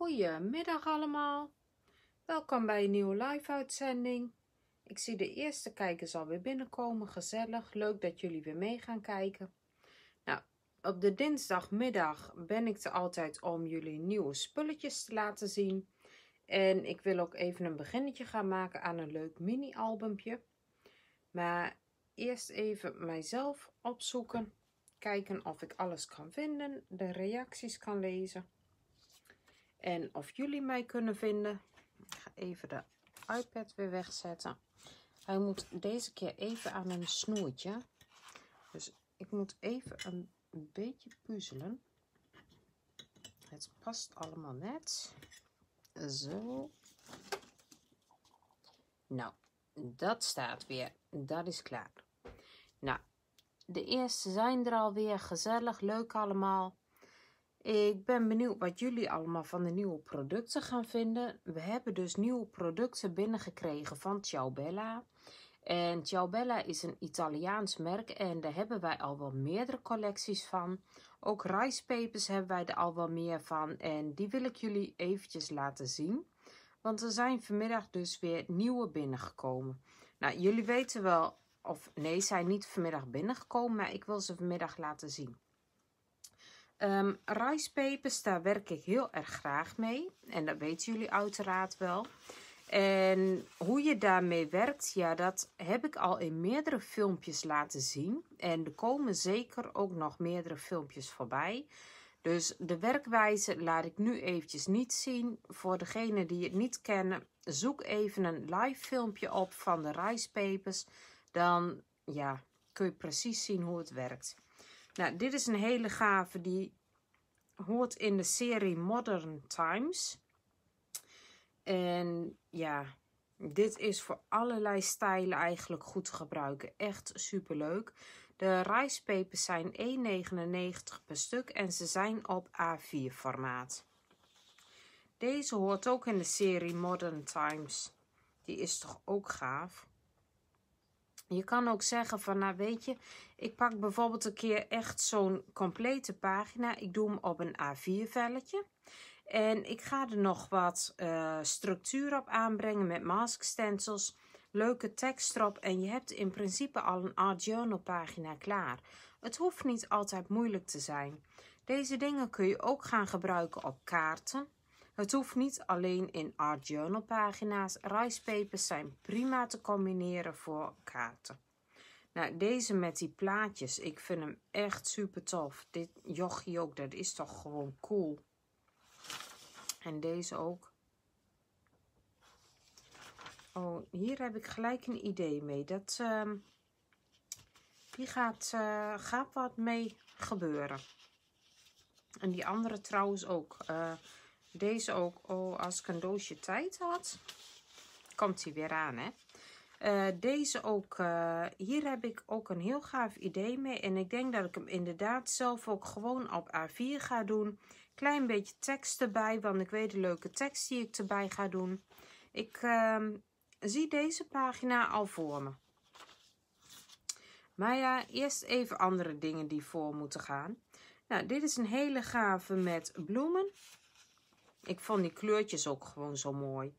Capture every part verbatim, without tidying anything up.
Goedemiddag allemaal. Welkom bij een nieuwe live uitzending. Ik zie de eerste kijkers alweer binnenkomen. Gezellig, leuk dat jullie weer mee gaan kijken. Nou, op de dinsdagmiddag ben ik er altijd om jullie nieuwe spulletjes te laten zien. En ik wil ook even een beginnetje gaan maken aan een leuk mini-albumpje. Maar eerst even mijzelf opzoeken. Kijken of ik alles kan vinden. De reacties kan lezen. En of jullie mij kunnen vinden. Ik ga even de iPad weer wegzetten. Hij moet deze keer even aan een snoertje. Dus ik moet even een beetje puzzelen. Het past allemaal net. Zo. Nou, dat staat weer. Dat is klaar. Nou, de eerste zijn er alweer. Gezellig, leuk allemaal. Ik ben benieuwd wat jullie allemaal van de nieuwe producten gaan vinden. We hebben dus nieuwe producten binnengekregen van Ciao Bella. En Ciao Bella is een Italiaans merk en daar hebben wij al wel meerdere collecties van. Ook rijstpepers hebben wij er al wel meer van en die wil ik jullie eventjes laten zien. Want er zijn vanmiddag dus weer nieuwe binnengekomen. Nou, jullie weten wel, of nee, zijn niet vanmiddag binnengekomen, maar ik wil ze vanmiddag laten zien. Um, rijstpepers, daar werk ik heel erg graag mee. En dat weten jullie uiteraard wel. En hoe je daarmee werkt, ja, dat heb ik al in meerdere filmpjes laten zien. En er komen zeker ook nog meerdere filmpjes voorbij. Dus de werkwijze laat ik nu eventjes niet zien. Voor degenen die het niet kennen, zoek even een live filmpje op van de rijstpepers. Dan ja, kun je precies zien hoe het werkt. Nou, dit is een hele gave, die hoort in de serie Modern Times. En ja, dit is voor allerlei stijlen eigenlijk goed te gebruiken. Echt superleuk. De rijstpepers zijn één negenennegentig per stuk en ze zijn op A vier formaat. Deze hoort ook in de serie Modern Times. Die is toch ook gaaf. Je kan ook zeggen van, nou weet je, ik pak bijvoorbeeld een keer echt zo'n complete pagina. Ik doe hem op een A vier velletje. En ik ga er nog wat uh, structuur op aanbrengen met mask stencils. Leuke tekst erop. En je hebt in principe al een Art Journal pagina klaar. Het hoeft niet altijd moeilijk te zijn. Deze dingen kun je ook gaan gebruiken op kaarten. Het hoeft niet alleen in Art Journal pagina's. Rijstpepers zijn prima te combineren voor kaarten. Nou, deze met die plaatjes, ik vind hem echt super tof. Dit jochie ook, dat is toch gewoon cool. En deze ook. Oh, hier heb ik gelijk een idee mee. Dat, uh, hier gaat, uh, gaat wat mee gebeuren. En die andere trouwens ook. Uh, Deze ook, oh, als ik een doosje tijd had, komt hij weer aan, hè. Uh, deze ook, uh, hier heb ik ook een heel gaaf idee mee. En ik denk dat ik hem inderdaad zelf ook gewoon op A vier ga doen. Klein beetje tekst erbij, want ik weet de leuke tekst die ik erbij ga doen. Ik uh, zie deze pagina al voor me. Maar ja, eerst even andere dingen die voor moeten gaan. Nou, dit is een hele gave met bloemen. Ik vond die kleurtjes ook gewoon zo mooi.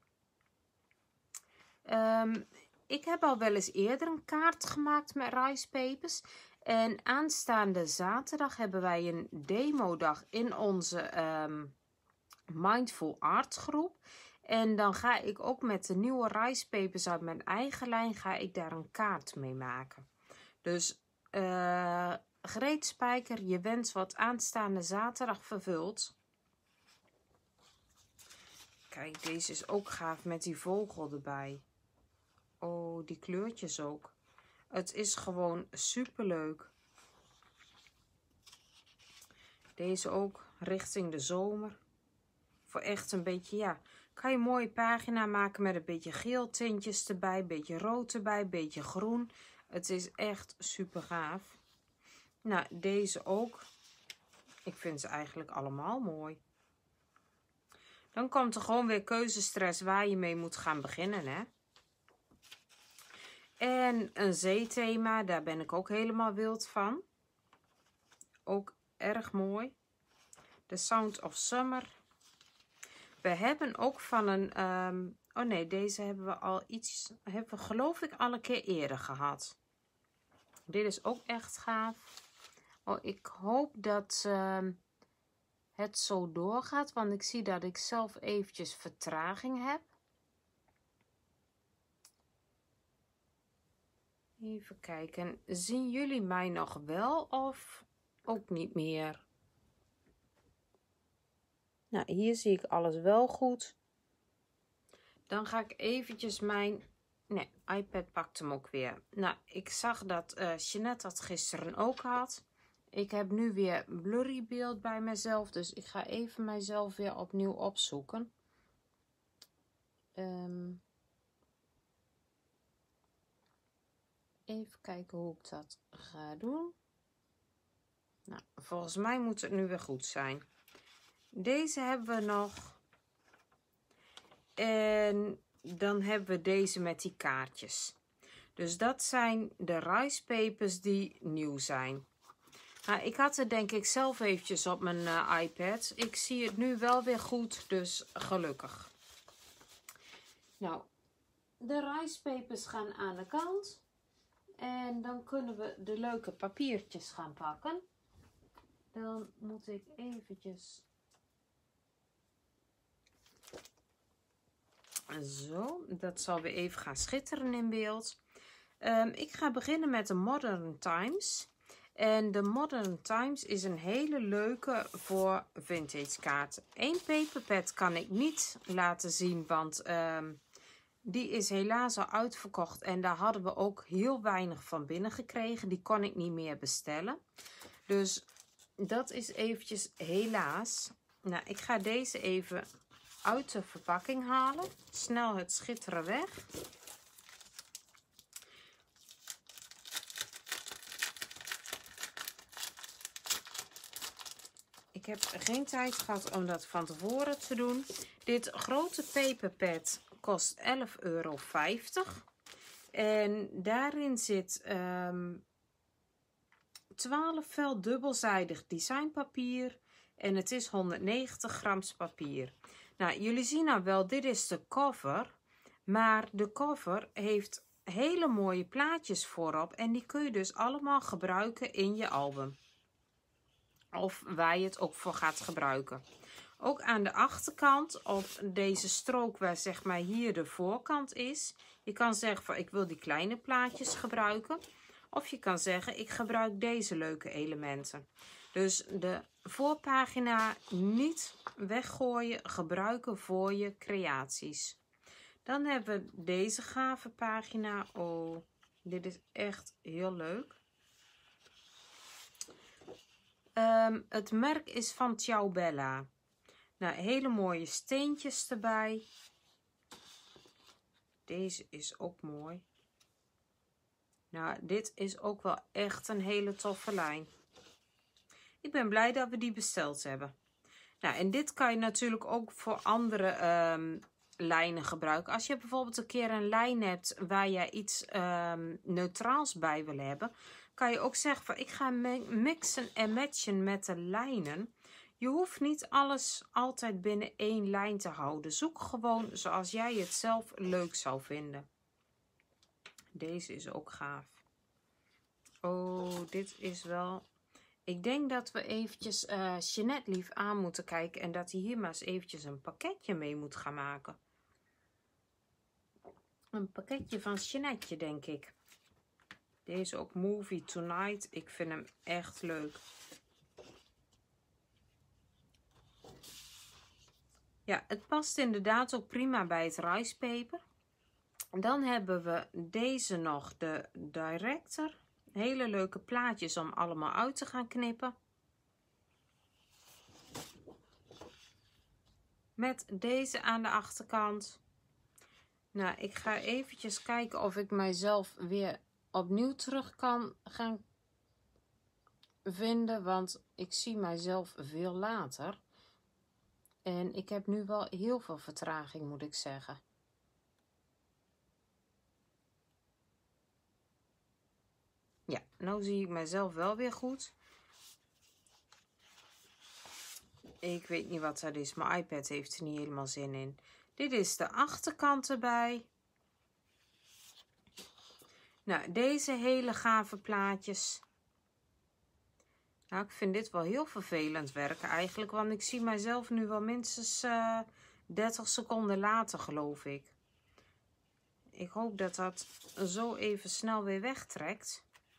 Um, ik heb al wel eens eerder een kaart gemaakt met rijstpepers. En aanstaande zaterdag hebben wij een demodag in onze um, Mindful Art groep. En dan ga ik ook met de nieuwe rijstpepers uit mijn eigen lijn, ga ik daar een kaart mee maken. Dus uh, Greet Spijker, je wens wat aanstaande zaterdag vervuld. Kijk, deze is ook gaaf met die vogel erbij. Oh, die kleurtjes ook. Het is gewoon super leuk. Deze ook richting de zomer. Voor echt een beetje, ja. Kan je een mooie pagina maken met een beetje geel tintjes erbij. Een beetje rood erbij, een beetje groen. Het is echt super gaaf. Nou, deze ook. Ik vind ze eigenlijk allemaal mooi. Dan komt er gewoon weer keuzestress waar je mee moet gaan beginnen, hè. En een zeethema, daar ben ik ook helemaal wild van. Ook erg mooi. The Sound of Summer. We hebben ook van een... Um, oh nee, deze hebben we al iets... Hebben we geloof ik al een keer eerder gehad. Dit is ook echt gaaf. Oh, ik hoop dat um, het zo doorgaat. Want ik zie dat ik zelf eventjes vertraging heb. Even kijken. Zien jullie mij nog wel of ook niet meer? Nou, hier zie ik alles wel goed. Dan ga ik eventjes mijn... Nee, iPad pakt hem ook weer. Nou, ik zag dat uh, Jeanette dat gisteren ook had. Ik heb nu weer blurry beeld bij mezelf. Dus ik ga even mijzelf weer opnieuw opzoeken. Um, even kijken hoe ik dat ga doen. Nou, volgens mij moet het nu weer goed zijn. Deze hebben we nog. En dan hebben we deze met die kaartjes. Dus dat zijn de rice papers die nieuw zijn. Nou, ik had het denk ik zelf eventjes op mijn uh, iPad. Ik zie het nu wel weer goed, dus gelukkig. Nou, de rice papers gaan aan de kant. En dan kunnen we de leuke papiertjes gaan pakken. Dan moet ik eventjes... Zo, dat zal weer even gaan schitteren in beeld. Um, ik ga beginnen met de Modern Times. En de Modern Times is een hele leuke voor vintage kaarten. Eén paperpad kan ik niet laten zien, want um, die is helaas al uitverkocht. En daar hadden we ook heel weinig van binnen gekregen. Die kon ik niet meer bestellen. Dus dat is eventjes helaas. Nou, ik ga deze even uit de verpakking halen. Snel het schitteren weg. Ik heb geen tijd gehad om dat van tevoren te doen. Dit grote paperpad kost elf euro vijftig. En daarin zit um, twaalf vel dubbelzijdig designpapier. En het is honderdnegentig grams papier. Nou, jullie zien nou wel, dit is de cover. Maar de cover heeft hele mooie plaatjes voorop. En die kun je dus allemaal gebruiken in je album. Of waar je het ook voor gaat gebruiken. Ook aan de achterkant, op deze strook waar zeg maar hier de voorkant is. Je kan zeggen van ik wil die kleine plaatjes gebruiken. Of je kan zeggen ik gebruik deze leuke elementen. Dus de voorpagina niet weggooien, gebruiken voor je creaties. Dan hebben we deze gave pagina. Oh, dit is echt heel leuk. Um, het merk is van Ciao Bella. Nou, hele mooie steentjes erbij. Deze is ook mooi. Nou, dit is ook wel echt een hele toffe lijn. Ik ben blij dat we die besteld hebben. Nou, en dit kan je natuurlijk ook voor andere um, lijnen gebruiken. Als je bijvoorbeeld een keer een lijn hebt waar je iets um, neutraals bij wil hebben, kan je ook zeggen van ik ga mixen en matchen met de lijnen. Je hoeft niet alles altijd binnen één lijn te houden. Zoek gewoon zoals jij het zelf leuk zou vinden. Deze is ook gaaf. Oh, dit is wel... Ik denk dat we eventjes uh, Jeanette lief aan moeten kijken. En dat hij hier maar eens eventjes een pakketje mee moet gaan maken. Een pakketje van Jeanette, denk ik. Deze ook Movie Tonight. Ik vind hem echt leuk. Ja, het past inderdaad ook prima bij het ricepaper. Dan hebben we deze nog, de Director. Hele leuke plaatjes om allemaal uit te gaan knippen. Met deze aan de achterkant. Nou, ik ga eventjes kijken of ik mijzelf weer opnieuw terug kan gaan vinden. Want ik zie mijzelf veel later. En ik heb nu wel heel veel vertraging, moet ik zeggen. Ja, nou zie ik mezelf wel weer goed. Ik weet niet wat dat is. Mijn iPad heeft er niet helemaal zin in. Dit is de achterkant erbij. Nou, deze hele gave plaatjes. Nou, ik vind dit wel heel vervelend werken eigenlijk. Want ik zie mijzelf nu wel minstens uh, dertig seconden later, geloof ik. Ik hoop dat dat zo even snel weer wegtrekt.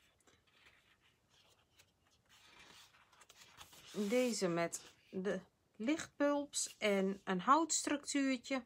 Deze met de lichtbulbs en een houtstructuurtje.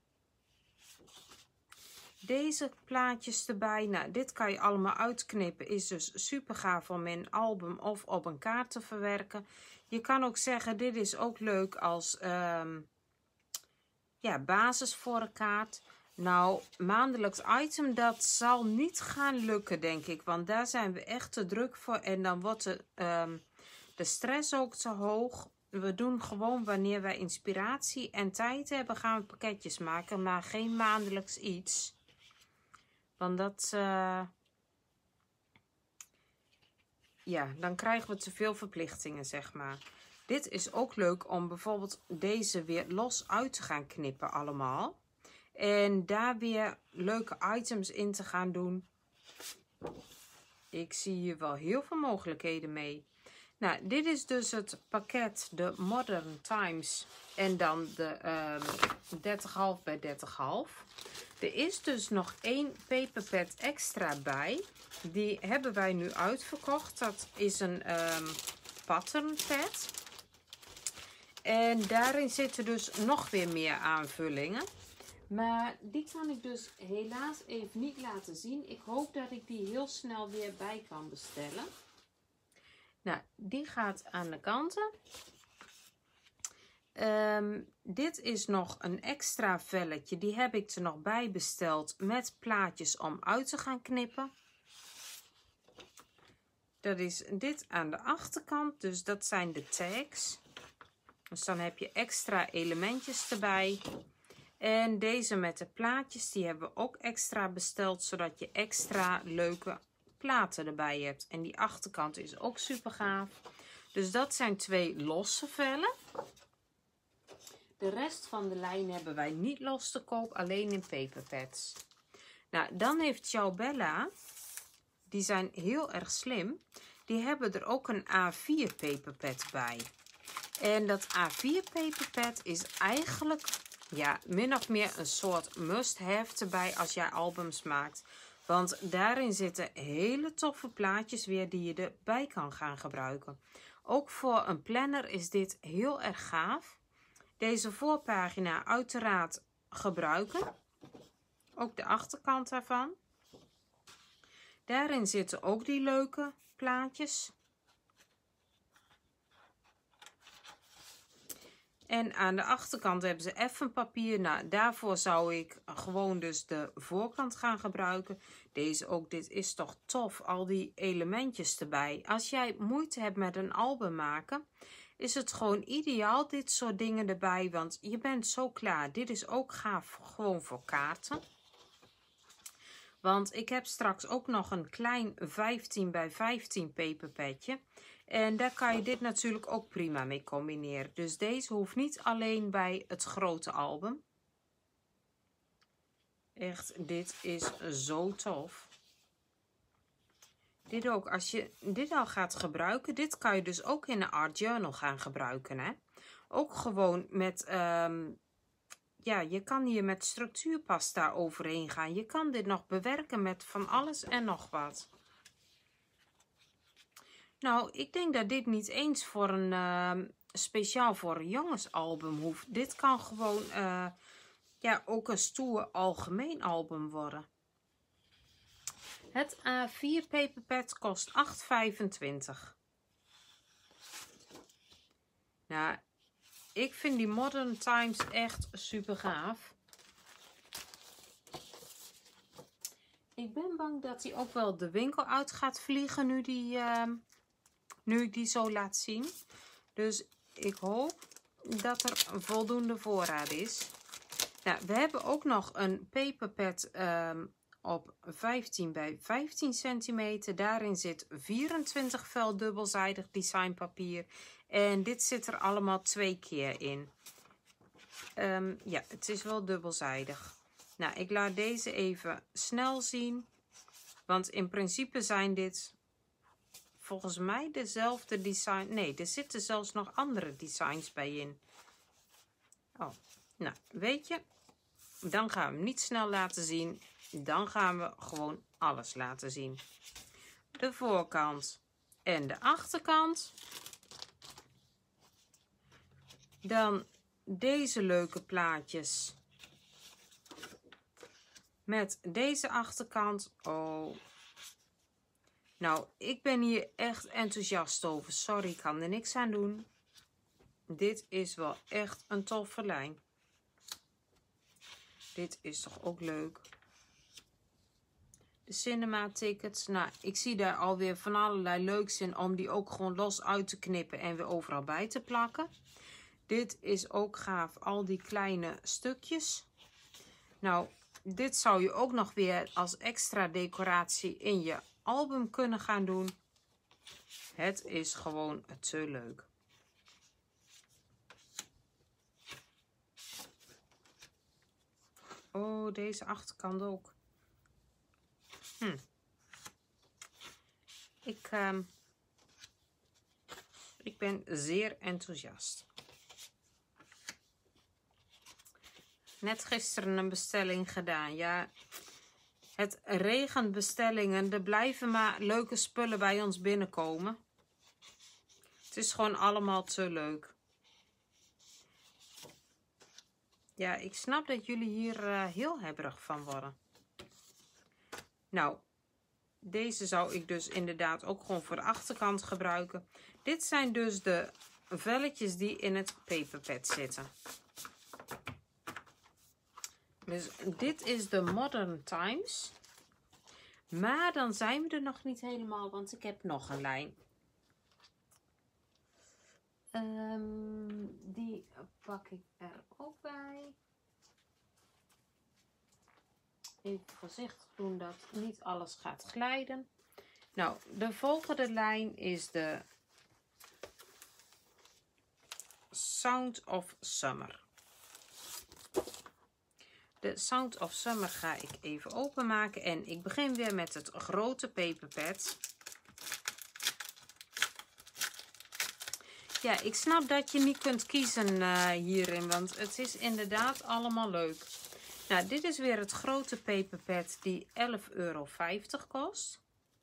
Deze plaatjes erbij. Nou, dit kan je allemaal uitknippen. Is dus super gaaf om in een album of op een kaart te verwerken. Je kan ook zeggen, dit is ook leuk als um, ja, basis voor een kaart. Nou, maandelijks item, dat zal niet gaan lukken, denk ik. Want daar zijn we echt te druk voor. En dan wordt de, um, de stress ook te hoog. We doen gewoon wanneer wij inspiratie en tijd hebben, gaan we pakketjes maken. Maar geen maandelijks iets. Want dat... Uh, ja, dan krijgen we te veel verplichtingen, zeg maar. Dit is ook leuk om bijvoorbeeld deze weer los uit te gaan knippen allemaal. En daar weer leuke items in te gaan doen. Ik zie hier wel heel veel mogelijkheden mee. Nou, dit is dus het pakket, de Modern Times. En dan de um, dertig komma vijf bij dertig komma vijf. Er is dus nog één paperpad extra bij. Die hebben wij nu uitverkocht. Dat is een um, pattern pad. En daarin zitten dus nog weer meer aanvullingen. Maar die kan ik dus helaas even niet laten zien. Ik hoop dat ik die heel snel weer bij kan bestellen. Nou, die gaat aan de kanten. Um, dit is nog een extra velletje. Die heb ik er nog bij besteld met plaatjes om uit te gaan knippen. Dat is dit aan de achterkant. Dus dat zijn de tags. Dus dan heb je extra elementjes erbij. En deze met de plaatjes, die hebben we ook extra besteld. Zodat je extra leuke platen erbij hebt. En die achterkant is ook super gaaf. Dus dat zijn twee losse vellen. De rest van de lijn hebben wij niet los te koop, alleen in paperpads. Nou, dan heeft Ciao Bella, die zijn heel erg slim, die hebben er ook een A vier paperpad bij. En dat A vier paperpad is eigenlijk, ja, min of meer een soort must-have erbij als jij albums maakt. Want daarin zitten hele toffe plaatjes weer die je erbij kan gaan gebruiken. Ook voor een planner is dit heel erg gaaf. Deze voorpagina uiteraard gebruiken. Ook de achterkant daarvan. Daarin zitten ook die leuke plaatjes. En aan de achterkant hebben ze effenpapier. Nou, daarvoor zou ik gewoon dus de voorkant gaan gebruiken. Deze ook, dit is toch tof. Al die elementjes erbij. Als jij moeite hebt met een album maken, is het gewoon ideaal dit soort dingen erbij. Want je bent zo klaar. Dit is ook gaaf gewoon voor kaarten. Want ik heb straks ook nog een klein vijftien bij vijftien paperpadje. En daar kan je dit natuurlijk ook prima mee combineren. Dus deze hoeft niet alleen bij het grote album. Echt, dit is zo tof. Dit ook, als je dit al gaat gebruiken, dit kan je dus ook in een art journal gaan gebruiken. Hè? Ook gewoon met, um, ja, je kan hier met structuurpasta overheen gaan. Je kan dit nog bewerken met van alles en nog wat. Nou, ik denk dat dit niet eens voor een uh, speciaal voor een jongensalbum hoeft. Dit kan gewoon uh, ja, ook een stoer algemeen album worden. Het A vier paperpad kost acht vijfentwintig. Nou, ik vind die Modern Times echt super gaaf. Ik ben bang dat hij ook wel de winkel uit gaat vliegen nu, die, uh, nu ik die zo laat zien. Dus ik hoop dat er voldoende voorraad is. Nou, we hebben ook nog een paperpad um, op vijftien bij vijftien centimeter. Daarin zit vierentwintig vel dubbelzijdig designpapier. En dit zit er allemaal twee keer in. Um, ja, het is wel dubbelzijdig. Nou, ik laat deze even snel zien. Want in principe zijn dit volgens mij dezelfde design. Nee, er zitten zelfs nog andere designs bij in. Oh, nou, weet je, dan gaan we hem niet snel laten zien. Dan gaan we gewoon alles laten zien. De voorkant en de achterkant. Dan deze leuke plaatjes. Met deze achterkant. Oh. Nou, ik ben hier echt enthousiast over. Sorry, ik kan er niks aan doen. Dit is wel echt een toffe lijn. Dit is toch ook leuk. De cinema tickets. Nou, ik zie daar alweer van allerlei leuks in. Om die ook gewoon los uit te knippen en weer overal bij te plakken. Dit is ook gaaf. Al die kleine stukjes. Nou, dit zou je ook nog weer als extra decoratie in je album kunnen gaan doen. Het is gewoon te leuk. Oh, deze achterkant ook. Hm. Ik, uh, ik ben zeer enthousiast. Net gisteren een bestelling gedaan. Ja, het regent bestellingen. Er blijven maar leuke spullen bij ons binnenkomen. Het is gewoon allemaal te leuk. Ja, ik snap dat jullie hier uh, heel hebberig van worden. Nou, deze zou ik dus inderdaad ook gewoon voor de achterkant gebruiken. Dit zijn dus de velletjes die in het paperpad zitten. Dus dit is de Modern Times. Maar dan zijn we er nog niet helemaal, want ik heb nog een lijn. Um, die pak ik er ook bij. Even voorzichtig doen dat niet alles gaat glijden. Nou, de volgende lijn is de Sound of Summer. De Sound of Summer ga ik even openmaken. En ik begin weer met het grote paperpad. Ja, ik snap dat je niet kunt kiezen uh, hierin. Want het is inderdaad allemaal leuk. Nou, dit is weer het grote paperpad die elf euro vijftig kost.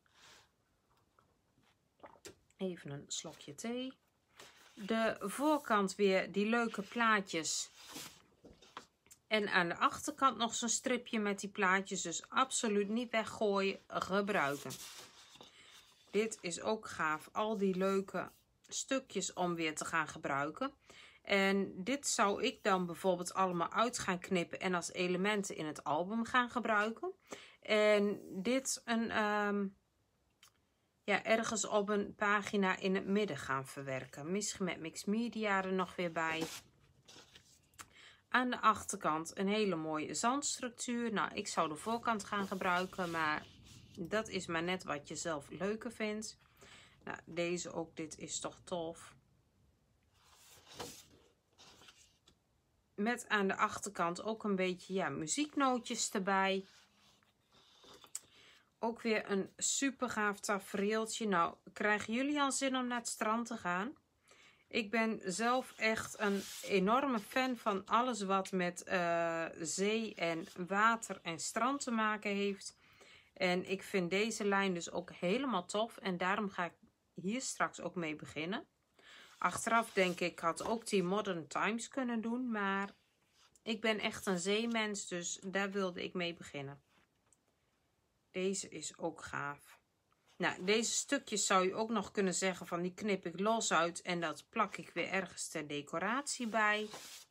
Even een slokje thee. De voorkant weer die leuke plaatjes. En aan de achterkant nog zo'n stripje met die plaatjes. Dus absoluut niet weggooien, gebruiken. Dit is ook gaaf. Al die leuke stukjes om weer te gaan gebruiken. En dit zou ik dan bijvoorbeeld allemaal uit gaan knippen en als elementen in het album gaan gebruiken. En dit een, um, ja, ergens op een pagina in het midden gaan verwerken. Misschien met mixed media er nog weer bij. Aan de achterkant een hele mooie zandstructuur. Nou, ik zou de voorkant gaan gebruiken, maar dat is maar net wat je zelf leuker vindt. Nou, deze ook, dit is toch tof. Met aan de achterkant ook een beetje, ja, muzieknootjes erbij. Ook weer een super gaaf tafereeltje. Nou, krijgen jullie al zin om naar het strand te gaan? Ik ben zelf echt een enorme fan van alles wat met uh, zee en water en strand te maken heeft. En ik vind deze lijn dus ook helemaal tof. En daarom ga ik hier straks ook mee beginnen. Achteraf denk ik, ik had ook die Modern Times kunnen doen. Maar ik ben echt een zeemens, dus daar wilde ik mee beginnen. Deze is ook gaaf. Nou, deze stukjes zou je ook nog kunnen zeggen van die knip ik los uit. En dat plak ik weer ergens ter decoratie bij.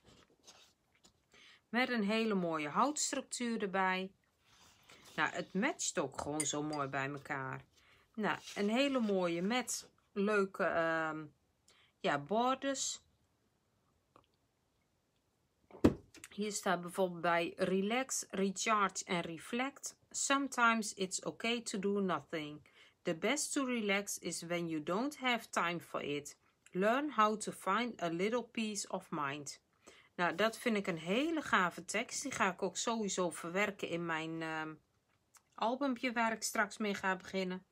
Met een hele mooie houtstructuur erbij. Nou, het matcht ook gewoon zo mooi bij elkaar. Nou, een hele mooie met leuke uh, ja, borders. Hier staat bijvoorbeeld bij Relax, Recharge en Reflect. Sometimes it's okay to do nothing. The best to relax is when you don't have time for it. Learn how to find a little peace of mind. Nou, dat vind ik een hele gave tekst. Die ga ik ook sowieso verwerken in mijn uh, albumpje waar ik straks mee ga beginnen.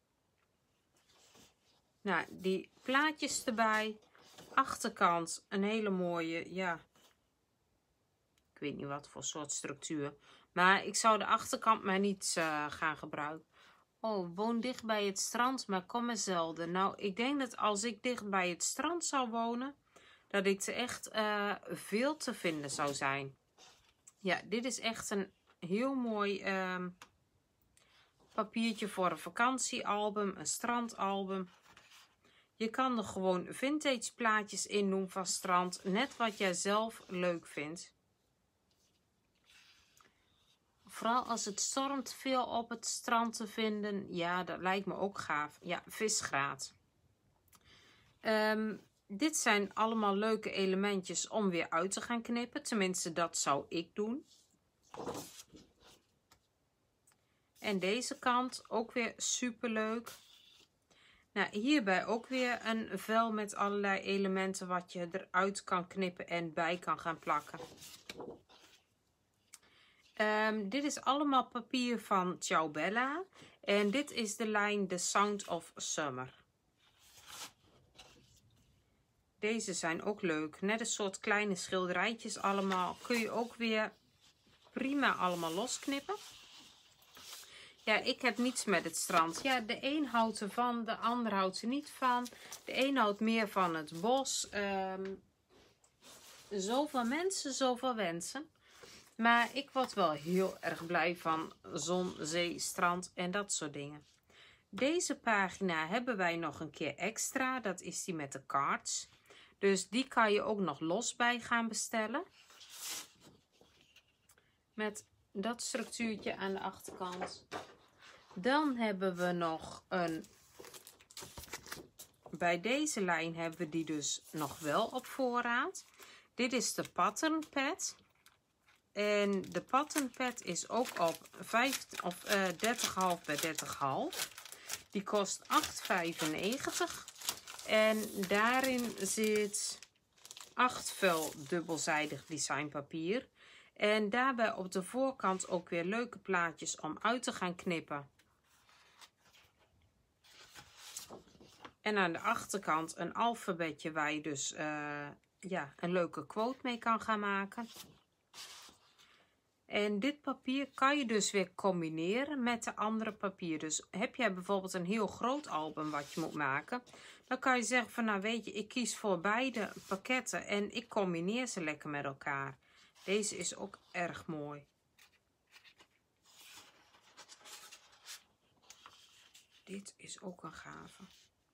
Nou, die plaatjes erbij. Achterkant een hele mooie, ja, ik weet niet wat voor soort structuur. Maar ik zou de achterkant maar niet uh, gaan gebruiken. Oh, woon dicht bij het strand, maar kom er zelden. Nou, ik denk dat als ik dicht bij het strand zou wonen, dat ik er echt uh, veel te vinden zou zijn. Ja, dit is echt een heel mooi uh, papiertje voor een vakantiealbum, een strandalbum. Je kan er gewoon vintage plaatjes in doen van strand, net wat jij zelf leuk vindt. Vooral als het stormt, veel op het strand te vinden. Ja, dat lijkt me ook gaaf. Ja, visgraat. Um, dit zijn allemaal leuke elementjes om weer uit te gaan knippen. Tenminste, dat zou ik doen. En deze kant ook weer super leuk. Nou, hierbij ook weer een vel met allerlei elementen wat je eruit kan knippen en bij kan gaan plakken. Um, dit is allemaal papier van Ciao Bella. En dit is de lijn The Sound of Summer. Deze zijn ook leuk. Net een soort kleine schilderijtjes allemaal. Kun je ook weer prima allemaal losknippen. Ja, ik heb niets met het strand. Ja, de een houdt ervan, de ander houdt er niet van. De een houdt meer van het bos. Um, zoveel mensen, zoveel wensen. Maar ik word wel heel erg blij van zon, zee, strand en dat soort dingen. Deze pagina hebben wij nog een keer extra. Dat is die met de cards. Dus die kan je ook nog los bij gaan bestellen. Met dat structuurtje aan de achterkant. Dan hebben we nog een... Bij deze lijn hebben we die dus nog wel op voorraad. Dit is de pattern pad. En de pattern pad is ook op vijf, of, uh, dertig komma vijf bij dertig komma vijf. Die kost acht vijfennegentig. En daarin zit acht vel dubbelzijdig designpapier. En daarbij op de voorkant ook weer leuke plaatjes om uit te gaan knippen. En aan de achterkant een alfabetje waar je dus uh, ja, een leuke quote mee kan gaan maken. En dit papier kan je dus weer combineren met de andere papier. Dus heb jij bijvoorbeeld een heel groot album wat je moet maken. Dan kan je zeggen van nou weet je, ik kies voor beide pakketten en ik combineer ze lekker met elkaar. Deze is ook erg mooi. Dit is ook een gave.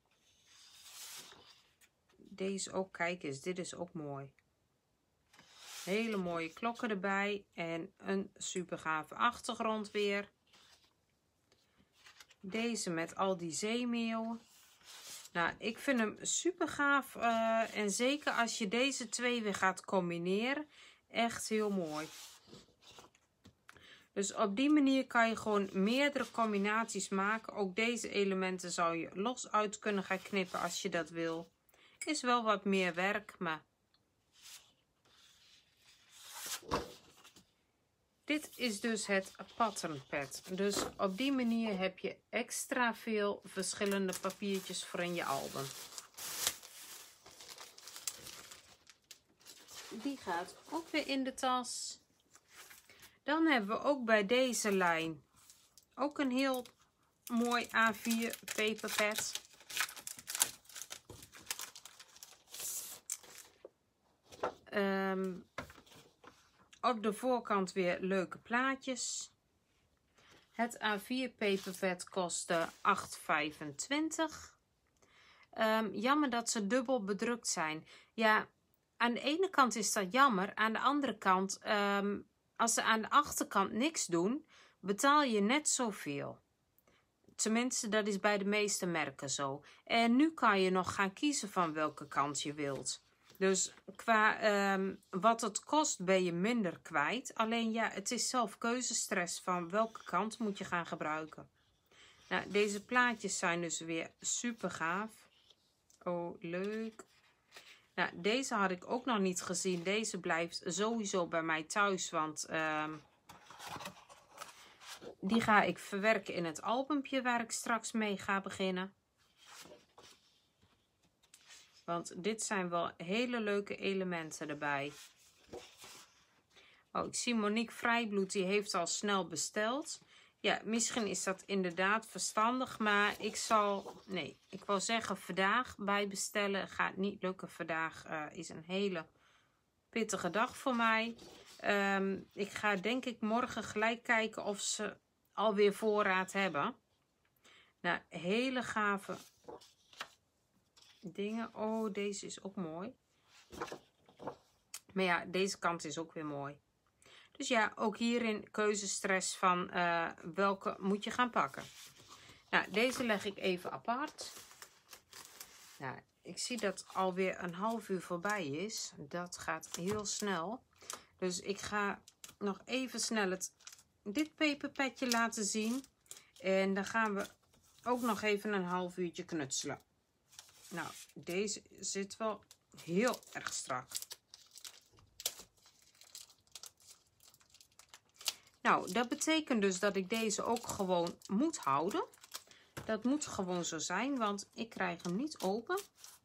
Deze ook, kijk eens, dit is ook mooi. Hele mooie klokken erbij en een super gave achtergrond weer. Deze met al die zeemeeuwen. Nou, ik vind hem super gaaf uh, en zeker als je deze twee weer gaat combineren, echt heel mooi. Dus op die manier kan je gewoon meerdere combinaties maken. Ook deze elementen zou je los uit kunnen gaan knippen als je dat wil. Is wel wat meer werk, maar... Dit is dus het pattern pad. Dus op die manier heb je extra veel verschillende papiertjes voor in je album. Die gaat ook weer in de tas. Dan hebben we ook bij deze lijn ook een heel mooi A vier paperpad. Um, Op de voorkant weer leuke plaatjes. Het A vier paperpad kostte acht vijfentwintig. Um, jammer dat ze dubbel bedrukt zijn. Ja, aan de ene kant is dat jammer. Aan de andere kant, um, als ze aan de achterkant niks doen, betaal je net zoveel. Tenminste, dat is bij de meeste merken zo. En nu kan je nog gaan kiezen van welke kant je wilt. Dus qua um, wat het kost ben je minder kwijt. Alleen ja, het is zelf keuzestress van welke kant moet je gaan gebruiken. Nou, deze plaatjes zijn dus weer super gaaf. Oh, leuk. Nou, deze had ik ook nog niet gezien. Deze blijft sowieso bij mij thuis, want um, die ga ik verwerken in het albumpje waar ik straks mee ga beginnen. Want dit zijn wel hele leuke elementen erbij. Oh, ik zie Monique Vrijbloed, die heeft al snel besteld. Ja, misschien is dat inderdaad verstandig, maar ik zal... Nee, ik wil zeggen vandaag bij bestellen gaat niet lukken. Vandaag uh, is een hele pittige dag voor mij. Um, ik ga denk ik morgen gelijk kijken of ze alweer voorraad hebben. Nou, hele gave dingen. Oh, deze is ook mooi. Maar ja, deze kant is ook weer mooi. Dus ja, ook hierin keuzestress van uh, welke moet je gaan pakken. Nou, deze leg ik even apart. Nou, ik zie dat alweer een half uur voorbij is. Dat gaat heel snel. Dus ik ga nog even snel het, dit peperpetje laten zien. En dan gaan we ook nog even een half uurtje knutselen. Nou, deze zit wel heel erg strak. Nou, dat betekent dus dat ik deze ook gewoon moet houden. Dat moet gewoon zo zijn, want ik krijg hem niet open.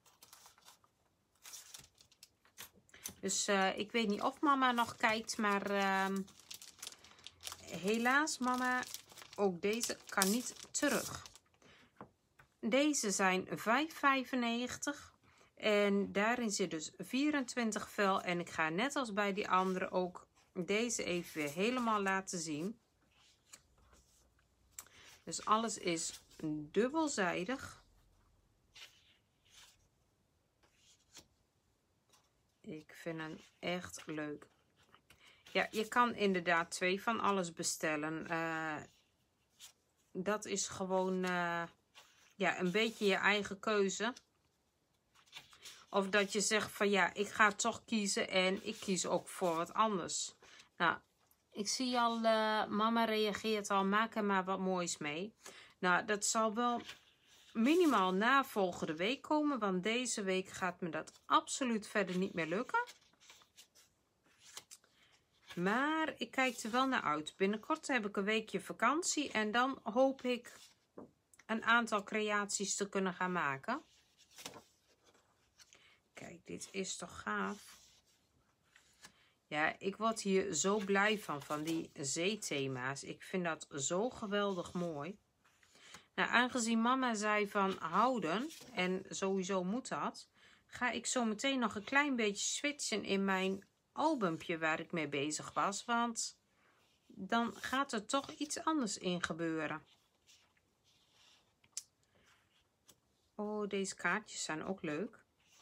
Dus uh, ik weet niet of mama nog kijkt, maar uh, helaas mama, ook deze kan niet terug. Deze zijn vijf vijfennegentig en daarin zit dus vierentwintig vel en ik ga net als bij die andere ook deze even weer helemaal laten zien. Dus alles is dubbelzijdig. Ik vind hem echt leuk. Ja, je kan inderdaad twee van alles bestellen. Uh, dat is gewoon uh, ja, een beetje je eigen keuze. Of dat je zegt van ja, ik ga toch kiezen en ik kies ook voor wat anders. Nou, ik zie al, uh, mama reageert al, maak er maar wat moois mee. Nou, dat zal wel minimaal na volgende week komen, want deze week gaat me dat absoluut verder niet meer lukken. Maar ik kijk er wel naar uit. Binnenkort heb ik een weekje vakantie en dan hoop ik een aantal creaties te kunnen gaan maken. Kijk, dit is toch gaaf. Ja, ik word hier zo blij van, van die zeethema's. Ik vind dat zo geweldig mooi. Nou, aangezien mama zei van houden, en sowieso moet dat, ga ik zo meteen nog een klein beetje switchen in mijn albumpje waar ik mee bezig was. Want dan gaat er toch iets anders in gebeuren. Oh, deze kaartjes zijn ook leuk.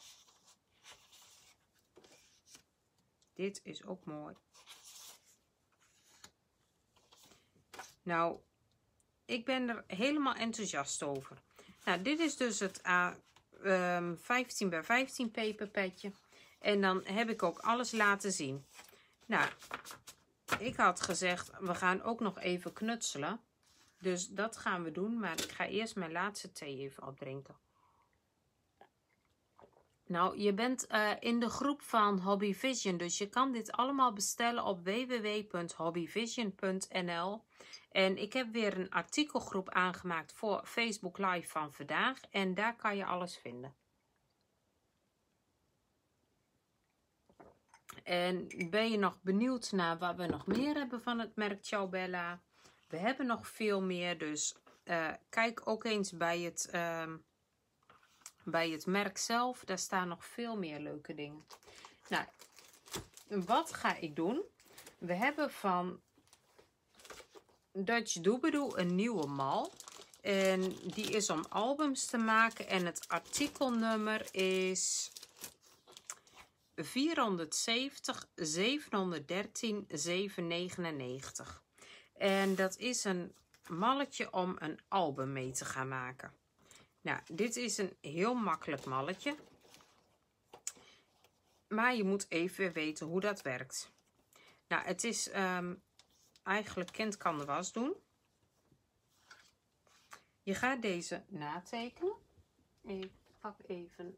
Dit is ook mooi. Nou, ik ben er helemaal enthousiast over. Nou, dit is dus het uh, um, vijftien bij vijftien peperpetje. En dan heb ik ook alles laten zien. Nou, ik had gezegd, we gaan ook nog even knutselen. Dus dat gaan we doen. Maar ik ga eerst mijn laatste thee even opdrinken. Nou, je bent uh, in de groep van Hobby Vision, dus je kan dit allemaal bestellen op w w w punt hobbyvision punt n l. En ik heb weer een artikelgroep aangemaakt voor Facebook Live van vandaag en daar kan je alles vinden. En ben je nog benieuwd naar wat we nog meer hebben van het merk Ciao Bella? We hebben nog veel meer, dus uh, kijk ook eens bij het... Uh, Bij het merk zelf, daar staan nog veel meer leuke dingen. Nou, wat ga ik doen? We hebben van Dutch Doobadoo een nieuwe mal. En die is om albums te maken. En het artikelnummer is vierhonderdzeventig zevenhonderddertien zevenhonderdnegenennegentig. En dat is een malletje om een album mee te gaan maken. Nou, dit is een heel makkelijk malletje. Maar je moet even weten hoe dat werkt. Nou, het is um, eigenlijk kind kan de was doen. Je gaat deze natekenen. Ik pak even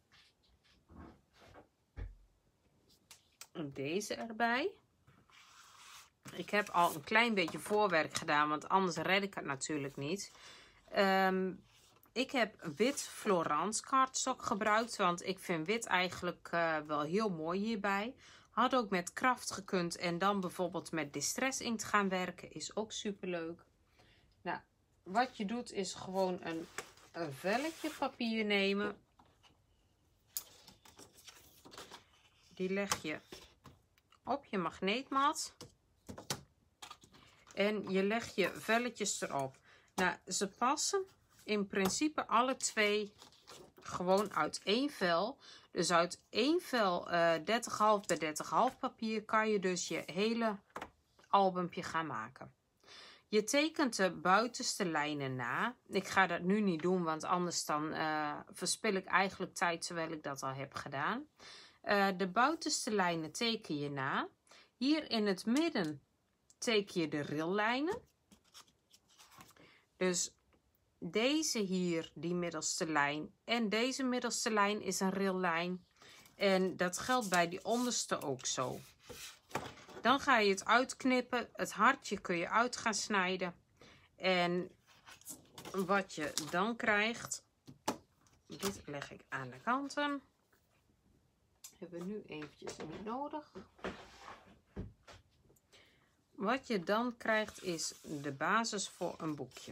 deze erbij. Ik heb al een klein beetje voorwerk gedaan, want anders red ik het natuurlijk niet. Um, ik heb wit Florence cardstock gebruikt, want ik vind wit eigenlijk uh, wel heel mooi hierbij. Had ook met kraft gekund en dan bijvoorbeeld met distress inkt gaan werken, is ook super leuk. Nou, wat je doet is gewoon een, een velletje papier nemen. Die leg je op je magneetmat. En je legt je velletjes erop. Nou, ze passen in principe alle twee gewoon uit één vel. Dus uit één vel uh, dertig komma vijf bij dertig komma vijf papier kan je dus je hele albumpje gaan maken. Je tekent de buitenste lijnen na. Ik ga dat nu niet doen, want anders dan uh, verspil ik eigenlijk tijd terwijl ik dat al heb gedaan. Uh, de buitenste lijnen teken je na. Hier in het midden teken je de rillijnen. Dus deze hier, die middelste lijn en deze middelste lijn is een rillijn. En dat geldt bij die onderste ook zo. Dan ga je het uitknippen. Het hartje kun je uit gaan snijden. En wat je dan krijgt, dit leg ik aan de kanten. Hebben we nu eventjes niet nodig. Wat je dan krijgt is de basis voor een boekje.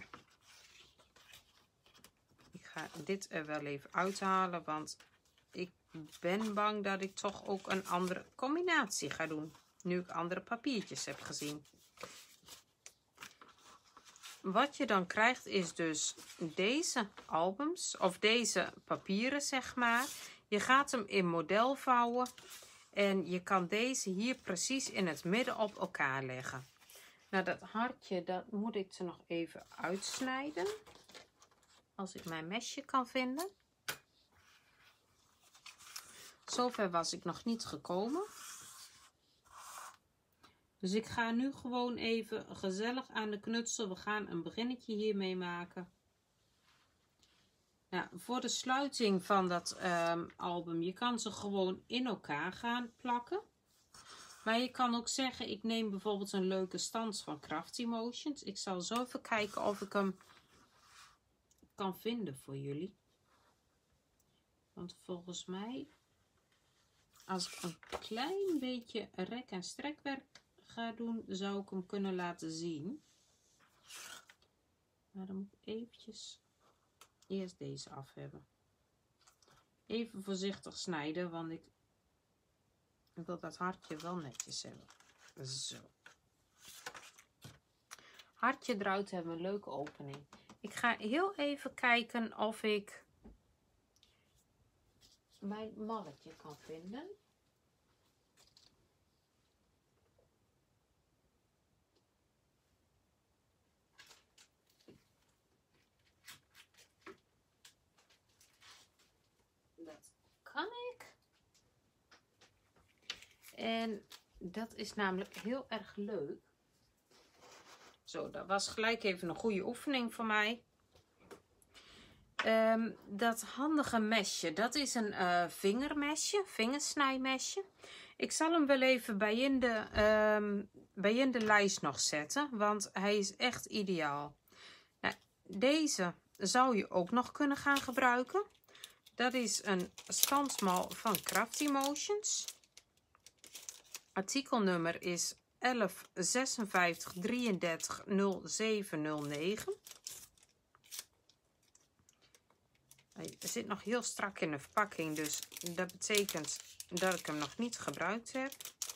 Ik ga dit er wel even uithalen, want ik ben bang dat ik toch ook een andere combinatie ga doen. Nu ik andere papiertjes heb gezien. Wat je dan krijgt is dus deze albums, of deze papieren zeg maar. Je gaat hem in model vouwen. En je kan deze hier precies in het midden op elkaar leggen. Nou, dat hartje, dat moet ik er nog even uitsnijden. Als ik mijn mesje kan vinden. Zover was ik nog niet gekomen. Dus ik ga nu gewoon even gezellig aan de knutsel. We gaan een beginnetje hiermee maken. Nou, voor de sluiting van dat um, album, je kan ze gewoon in elkaar gaan plakken. Maar je kan ook zeggen, ik neem bijvoorbeeld een leuke stans van Crafty Motions. Ik zal zo even kijken of ik hem kan vinden voor jullie. Want volgens mij, als ik een klein beetje rek- en strekwerk ga doen, zou ik hem kunnen laten zien. Maar dan moet ik eventjes eerst deze af hebben. Even voorzichtig snijden, want ik wil dat hartje wel netjes hebben. Zo. Hartje eruit hebben we een leuke opening. Ik ga heel even kijken of ik mijn malletje kan vinden. Dat kan ik. En dat is namelijk heel erg leuk. Zo, dat was gelijk even een goede oefening voor mij. Um, dat handige mesje, dat is een uh, vingermesje, vingersnijmesje. Ik zal hem wel even bij in, de, um, bij in de lijst nog zetten, want hij is echt ideaal. Nou, deze zou je ook nog kunnen gaan gebruiken. Dat is een standsmal van Crafty Motions. Artikelnummer is elf zesenvijftig drieëndertig nul zeven nul negen. Hij zit nog heel strak in de verpakking, dus dat betekent dat ik hem nog niet gebruikt heb.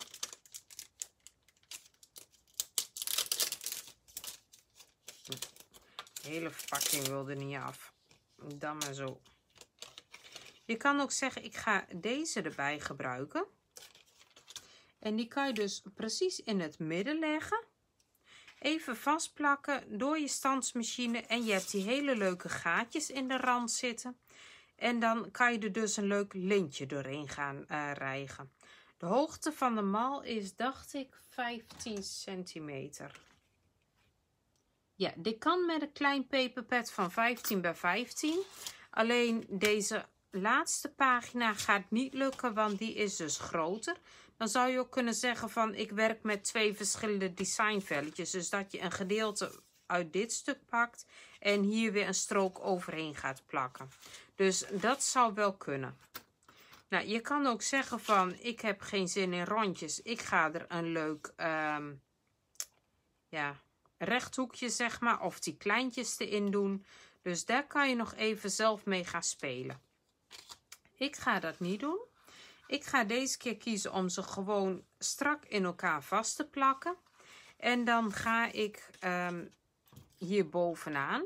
De hele verpakking wilde niet af. Dan maar zo. Je kan ook zeggen, ik ga deze erbij gebruiken. En die kan je dus precies in het midden leggen. Even vastplakken door je standsmachine. En je hebt die hele leuke gaatjes in de rand zitten. En dan kan je er dus een leuk lintje doorheen gaan uh, rijgen. De hoogte van de mal is, dacht ik, vijftien centimeter. Ja, dit kan met een klein paperpad van vijftien bij vijftien. Alleen deze laatste pagina gaat niet lukken, want die is dus groter. Dan zou je ook kunnen zeggen van, ik werk met twee verschillende designvelletjes. Dus dat je een gedeelte uit dit stuk pakt en hier weer een strook overheen gaat plakken. Dus dat zou wel kunnen. Nou, je kan ook zeggen van, ik heb geen zin in rondjes. Ik ga er een leuk um, ja, rechthoekje, zeg maar, of die kleintjes erin doen. Dus daar kan je nog even zelf mee gaan spelen. Ik ga dat niet doen. Ik ga deze keer kiezen om ze gewoon strak in elkaar vast te plakken. En dan ga ik um, hier bovenaan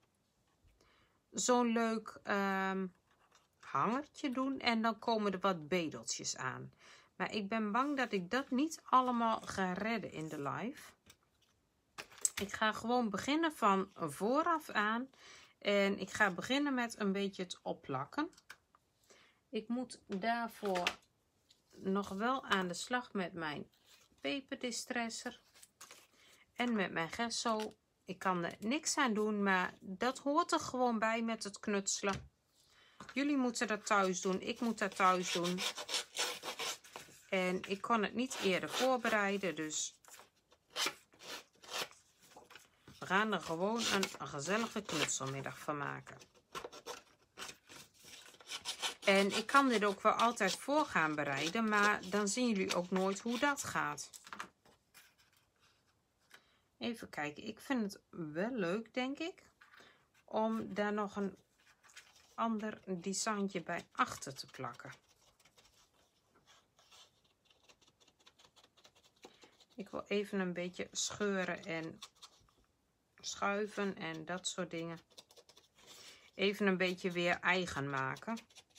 zo'n leuk um, hangertje doen. En dan komen er wat bedeltjes aan. Maar ik ben bang dat ik dat niet allemaal ga redden in de live. Ik ga gewoon beginnen van vooraf aan. En ik ga beginnen met een beetje het opplakken. Ik moet daarvoor nog wel aan de slag met mijn peperdistresser. En met mijn gesso. Ik kan er niks aan doen, maar dat hoort er gewoon bij met het knutselen. Jullie moeten dat thuis doen. Ik moet dat thuis doen. En ik kon het niet eerder voorbereiden, dus we gaan er gewoon een, een gezellige knutselmiddag van maken. En ik kan dit ook wel altijd voor gaan bereiden, maar dan zien jullie ook nooit hoe dat gaat. Even kijken, ik vind het wel leuk, denk ik, om daar nog een ander designtje bij achter te plakken. Ik wil even een beetje scheuren en schuiven en dat soort dingen. Even een beetje weer eigen maken.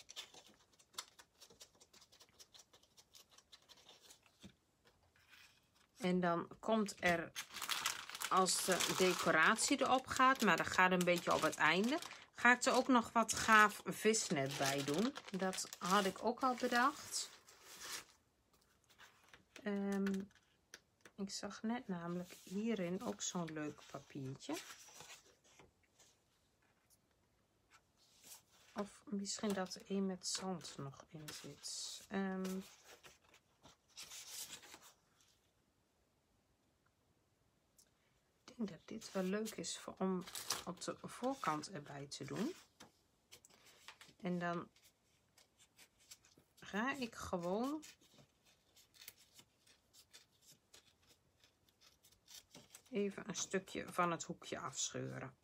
En dan komt er, als de decoratie erop gaat, maar dat gaat een beetje op het einde, ga ik er ook nog wat gaaf visnet bij doen. Dat had ik ook al bedacht. Um, ik zag net namelijk hierin ook zo'n leuk papiertje. Of misschien dat er een met zand nog in zit. Um, Ik denk dat dit wel leuk is voor, om op de voorkant erbij te doen. En dan ga ik gewoon even een stukje van het hoekje afscheuren.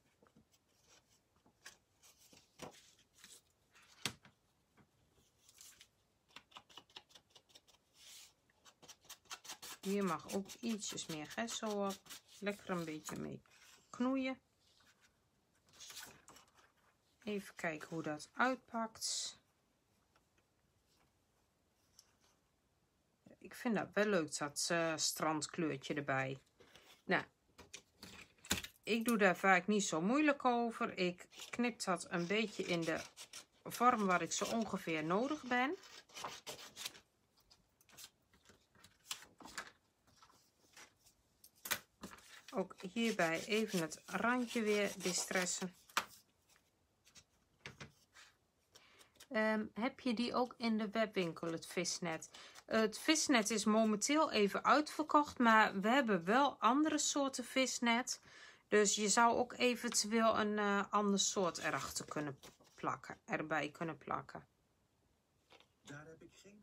Hier mag ook ietsjes meer gesso op. Lekker een beetje mee knoeien. Even kijken hoe dat uitpakt. Ik vind dat wel leuk, dat uh, strandkleurtje erbij. Nou, ik doe daar vaak niet zo moeilijk over. Ik knip dat een beetje in de vorm waar ik zo ongeveer nodig ben. Ook hierbij even het randje weer distressen. Um, heb je die ook in de webwinkel, het visnet? Uh, het visnet is momenteel even uitverkocht, maar we hebben wel andere soorten visnet. Dus je zou ook eventueel een uh, ander soort erachter kunnen plakken, erbij kunnen plakken. Daar heb ik geen.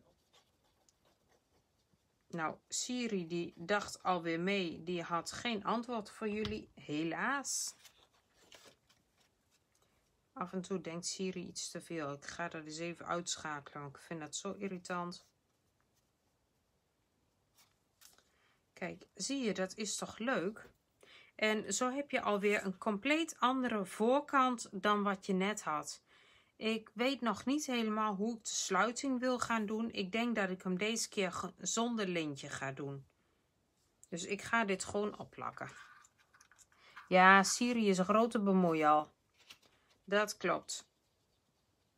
Nou, Siri die dacht alweer mee, die had geen antwoord voor jullie, helaas. Af en toe denkt Siri iets te veel. Ik ga dat eens even uitschakelen, want ik vind dat zo irritant. Kijk, zie je, dat is toch leuk? En zo heb je alweer een compleet andere voorkant dan wat je net had. Ik weet nog niet helemaal hoe ik de sluiting wil gaan doen. Ik denk dat ik hem deze keer zonder lintje ga doen. Dus ik ga dit gewoon opplakken. Ja, Siri is een grote bemoeial. Dat klopt.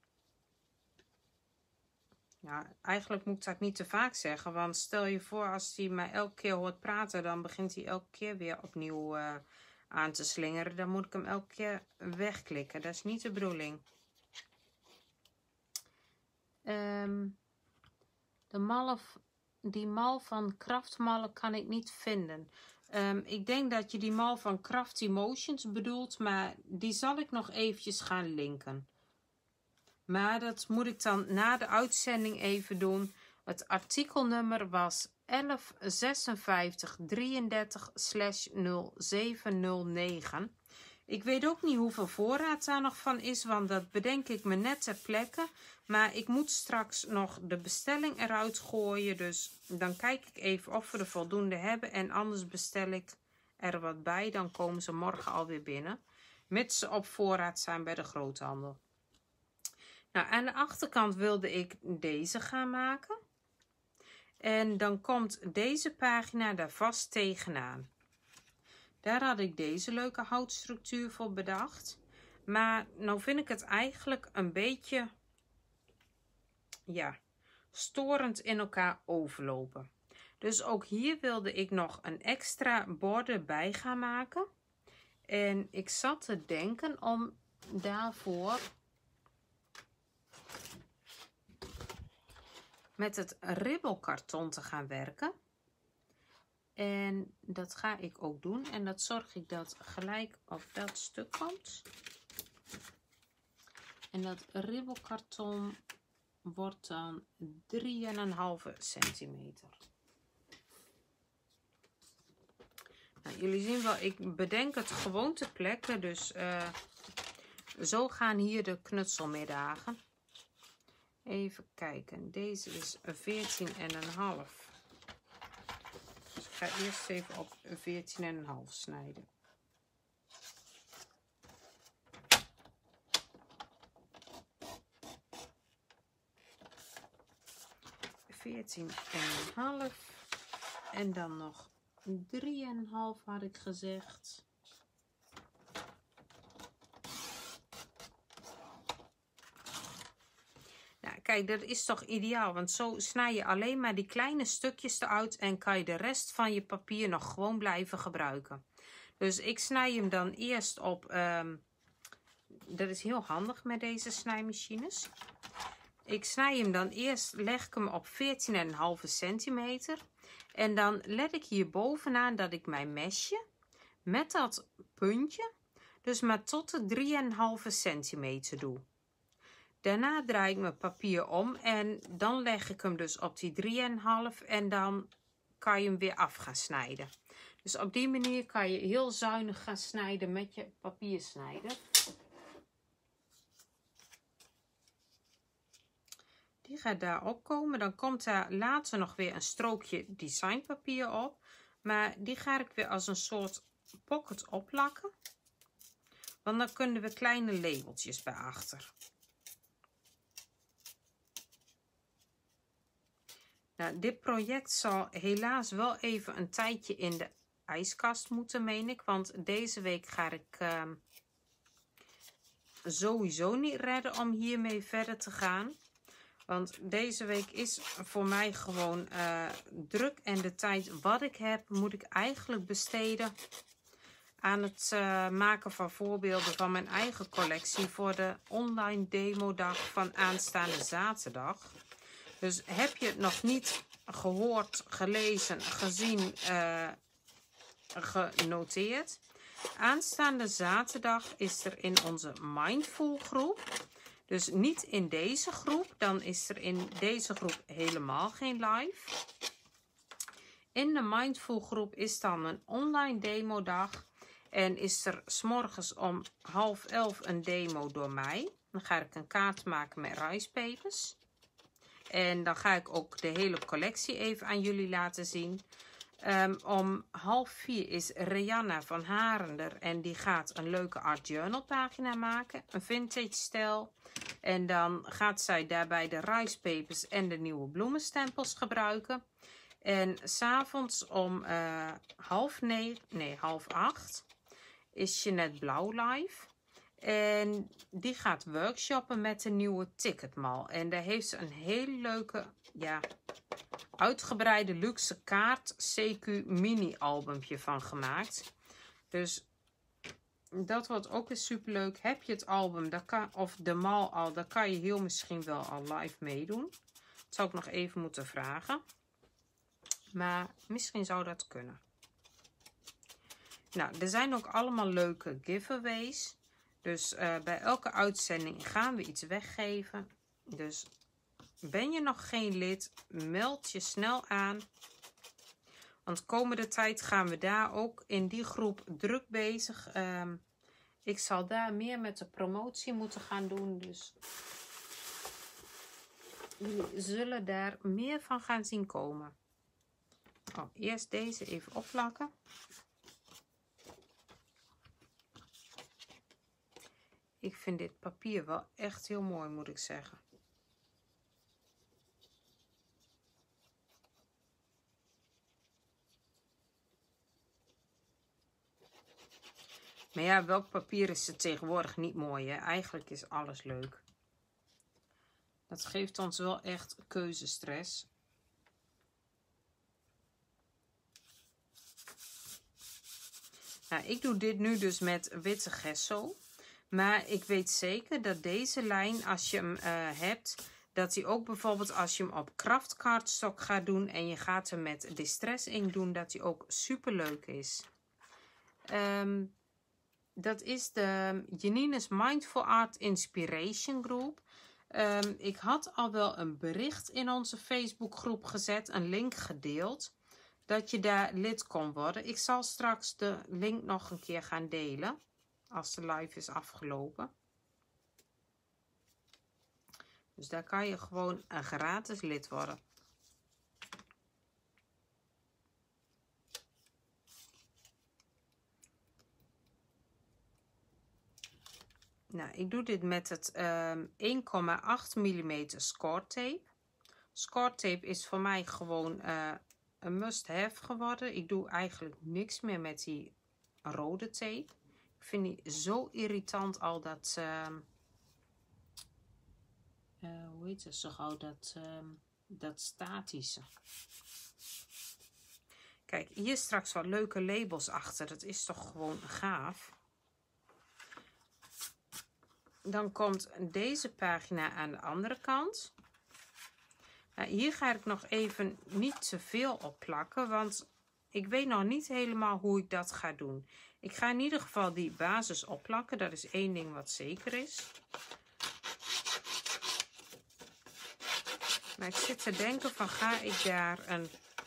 Ja, eigenlijk moet ik dat niet te vaak zeggen. Want stel je voor, als hij mij elke keer hoort praten, dan begint hij elke keer weer opnieuw uh, aan te slingeren. Dan moet ik hem elke keer wegklikken. Dat is niet de bedoeling. Um, de mal, die mal van Kraftmallen kan ik niet vinden. Um, ik denk dat je die mal van Craft Emotions bedoelt, maar die zal ik nog eventjes gaan linken. Maar dat moet ik dan na de uitzending even doen. Het artikelnummer was elf zesenvijftig drieëndertig slash nul zeven nul negen. Ik weet ook niet hoeveel voorraad daar nog van is, want dat bedenk ik me net ter plekke. Maar ik moet straks nog de bestelling eruit gooien, dus dan kijk ik even of we er voldoende hebben. En anders bestel ik er wat bij, dan komen ze morgen alweer binnen. Mits ze op voorraad zijn bij de groothandel. Nou, aan de achterkant wilde ik deze gaan maken. En dan komt deze pagina daar vast tegenaan. Daar had ik deze leuke houtstructuur voor bedacht. Maar nou vind ik het eigenlijk een beetje, ja, storend in elkaar overlopen. Dus ook hier wilde ik nog een extra border bij gaan maken. En ik zat te denken om daarvoor met het ribbelkarton te gaan werken. En dat ga ik ook doen. En dat zorg ik dat gelijk op dat stuk komt. En dat ribbelkarton wordt dan drie komma vijf centimeter. Nou, jullie zien wel, ik bedenk het gewoon ter plekke. Dus uh, zo gaan hier de knutselmiddagen. Even kijken. Deze is veertien komma vijf. Dus ik ga eerst even op veertien komma vijf snijden. veertien komma vijf. En dan nog drie komma vijf had ik gezegd. Kijk, dat is toch ideaal, want zo snij je alleen maar die kleine stukjes eruit en kan je de rest van je papier nog gewoon blijven gebruiken. Dus ik snij hem dan eerst op, um, dat is heel handig met deze snijmachines. Ik snij hem dan eerst, leg ik hem op veertien komma vijf centimeter. En dan let ik hier bovenaan dat ik mijn mesje met dat puntje, dus maar tot de drie komma vijf centimeter doe. Daarna draai ik mijn papier om en dan leg ik hem dus op die drie komma vijf en dan kan je hem weer af gaan snijden. Dus op die manier kan je heel zuinig gaan snijden met je papiersnijder. Die gaat daarop komen. Dan komt daar later nog weer een strookje designpapier op. Maar die ga ik weer als een soort pocket opplakken. Want dan kunnen we kleine labeltjes bij achter. Nou, dit project zal helaas wel even een tijdje in de ijskast moeten, meen ik. Want deze week ga ik uh, sowieso niet redden om hiermee verder te gaan. Want deze week is voor mij gewoon uh, druk. En de tijd wat ik heb, moet ik eigenlijk besteden aan het uh, maken van voorbeelden van mijn eigen collectie voor de online demodag van aanstaande zaterdag. Dus heb je het nog niet gehoord, gelezen, gezien, uh, genoteerd? Aanstaande zaterdag is er in onze Mindful groep, dus niet in deze groep, dan is er in deze groep helemaal geen live. In de Mindful groep is dan een online demodag en is er 's morgens om half elf een demo door mij. Dan ga ik een kaart maken met rijstpepers. En dan ga ik ook de hele collectie even aan jullie laten zien. Um, om half vier is Rihanna van Harender en die gaat een leuke art journal pagina maken. Een vintage stijl. En dan gaat zij daarbij de rijstpepers en de nieuwe bloemenstempels gebruiken. En 's avonds om uh, half negen, nee half acht is Jeanette Blauw live. En die gaat workshoppen met de nieuwe Ticketmal. En daar heeft ze een hele leuke, ja, uitgebreide luxe kaart C Q mini albumpje van gemaakt. Dus dat wordt ook eens super leuk. Heb je het album dat kan, of de mal al, dan kan je heel misschien wel al live meedoen. Dat zou ik nog even moeten vragen. Maar misschien zou dat kunnen. Nou, er zijn ook allemaal leuke giveaways. Dus uh, bij elke uitzending gaan we iets weggeven. Dus ben je nog geen lid, meld je snel aan. Want komende tijd gaan we daar ook in die groep druk bezig. Um, ik zal daar meer met de promotie moeten gaan doen. Dus jullie zullen daar meer van gaan zien komen. Oh, eerst deze even opplakken. Ik vind dit papier wel echt heel mooi, moet ik zeggen. Maar ja, welk papier is er tegenwoordig niet mooi, hè? Eigenlijk is alles leuk. Dat geeft ons wel echt keuzestress. Nou, ik doe dit nu dus met witte gesso. Maar ik weet zeker dat deze lijn, als je hem uh, hebt, dat hij ook bijvoorbeeld als je hem op kraft cardstock gaat doen en je gaat hem met distress ink doen, dat hij ook super leuk is. Um, dat is de Janine's Mindful Art Inspiration Group. Um, ik had al wel een bericht in onze Facebookgroep gezet, een link gedeeld, dat je daar lid kon worden. Ik zal straks de link nog een keer gaan delen, als de live is afgelopen. Dus daar kan je gewoon een gratis lid worden. Nou, ik doe dit met het um, één komma acht millimeter score tape. Score tape is voor mij gewoon uh, een must-have geworden. Ik doe eigenlijk niks meer met die rode tape. Ik vind die zo irritant al dat... Uh, uh, hoe heet het zo gauw? Dat, uh, dat statische. Kijk, hier straks wat leuke labels achter. Dat is toch gewoon gaaf. Dan komt deze pagina aan de andere kant. Nou, hier ga ik nog even niet te veel op plakken, want ik weet nog niet helemaal hoe ik dat ga doen. Ik ga in ieder geval die basis opplakken, dat is één ding wat zeker is. Maar ik zit te denken van, ga ik daar een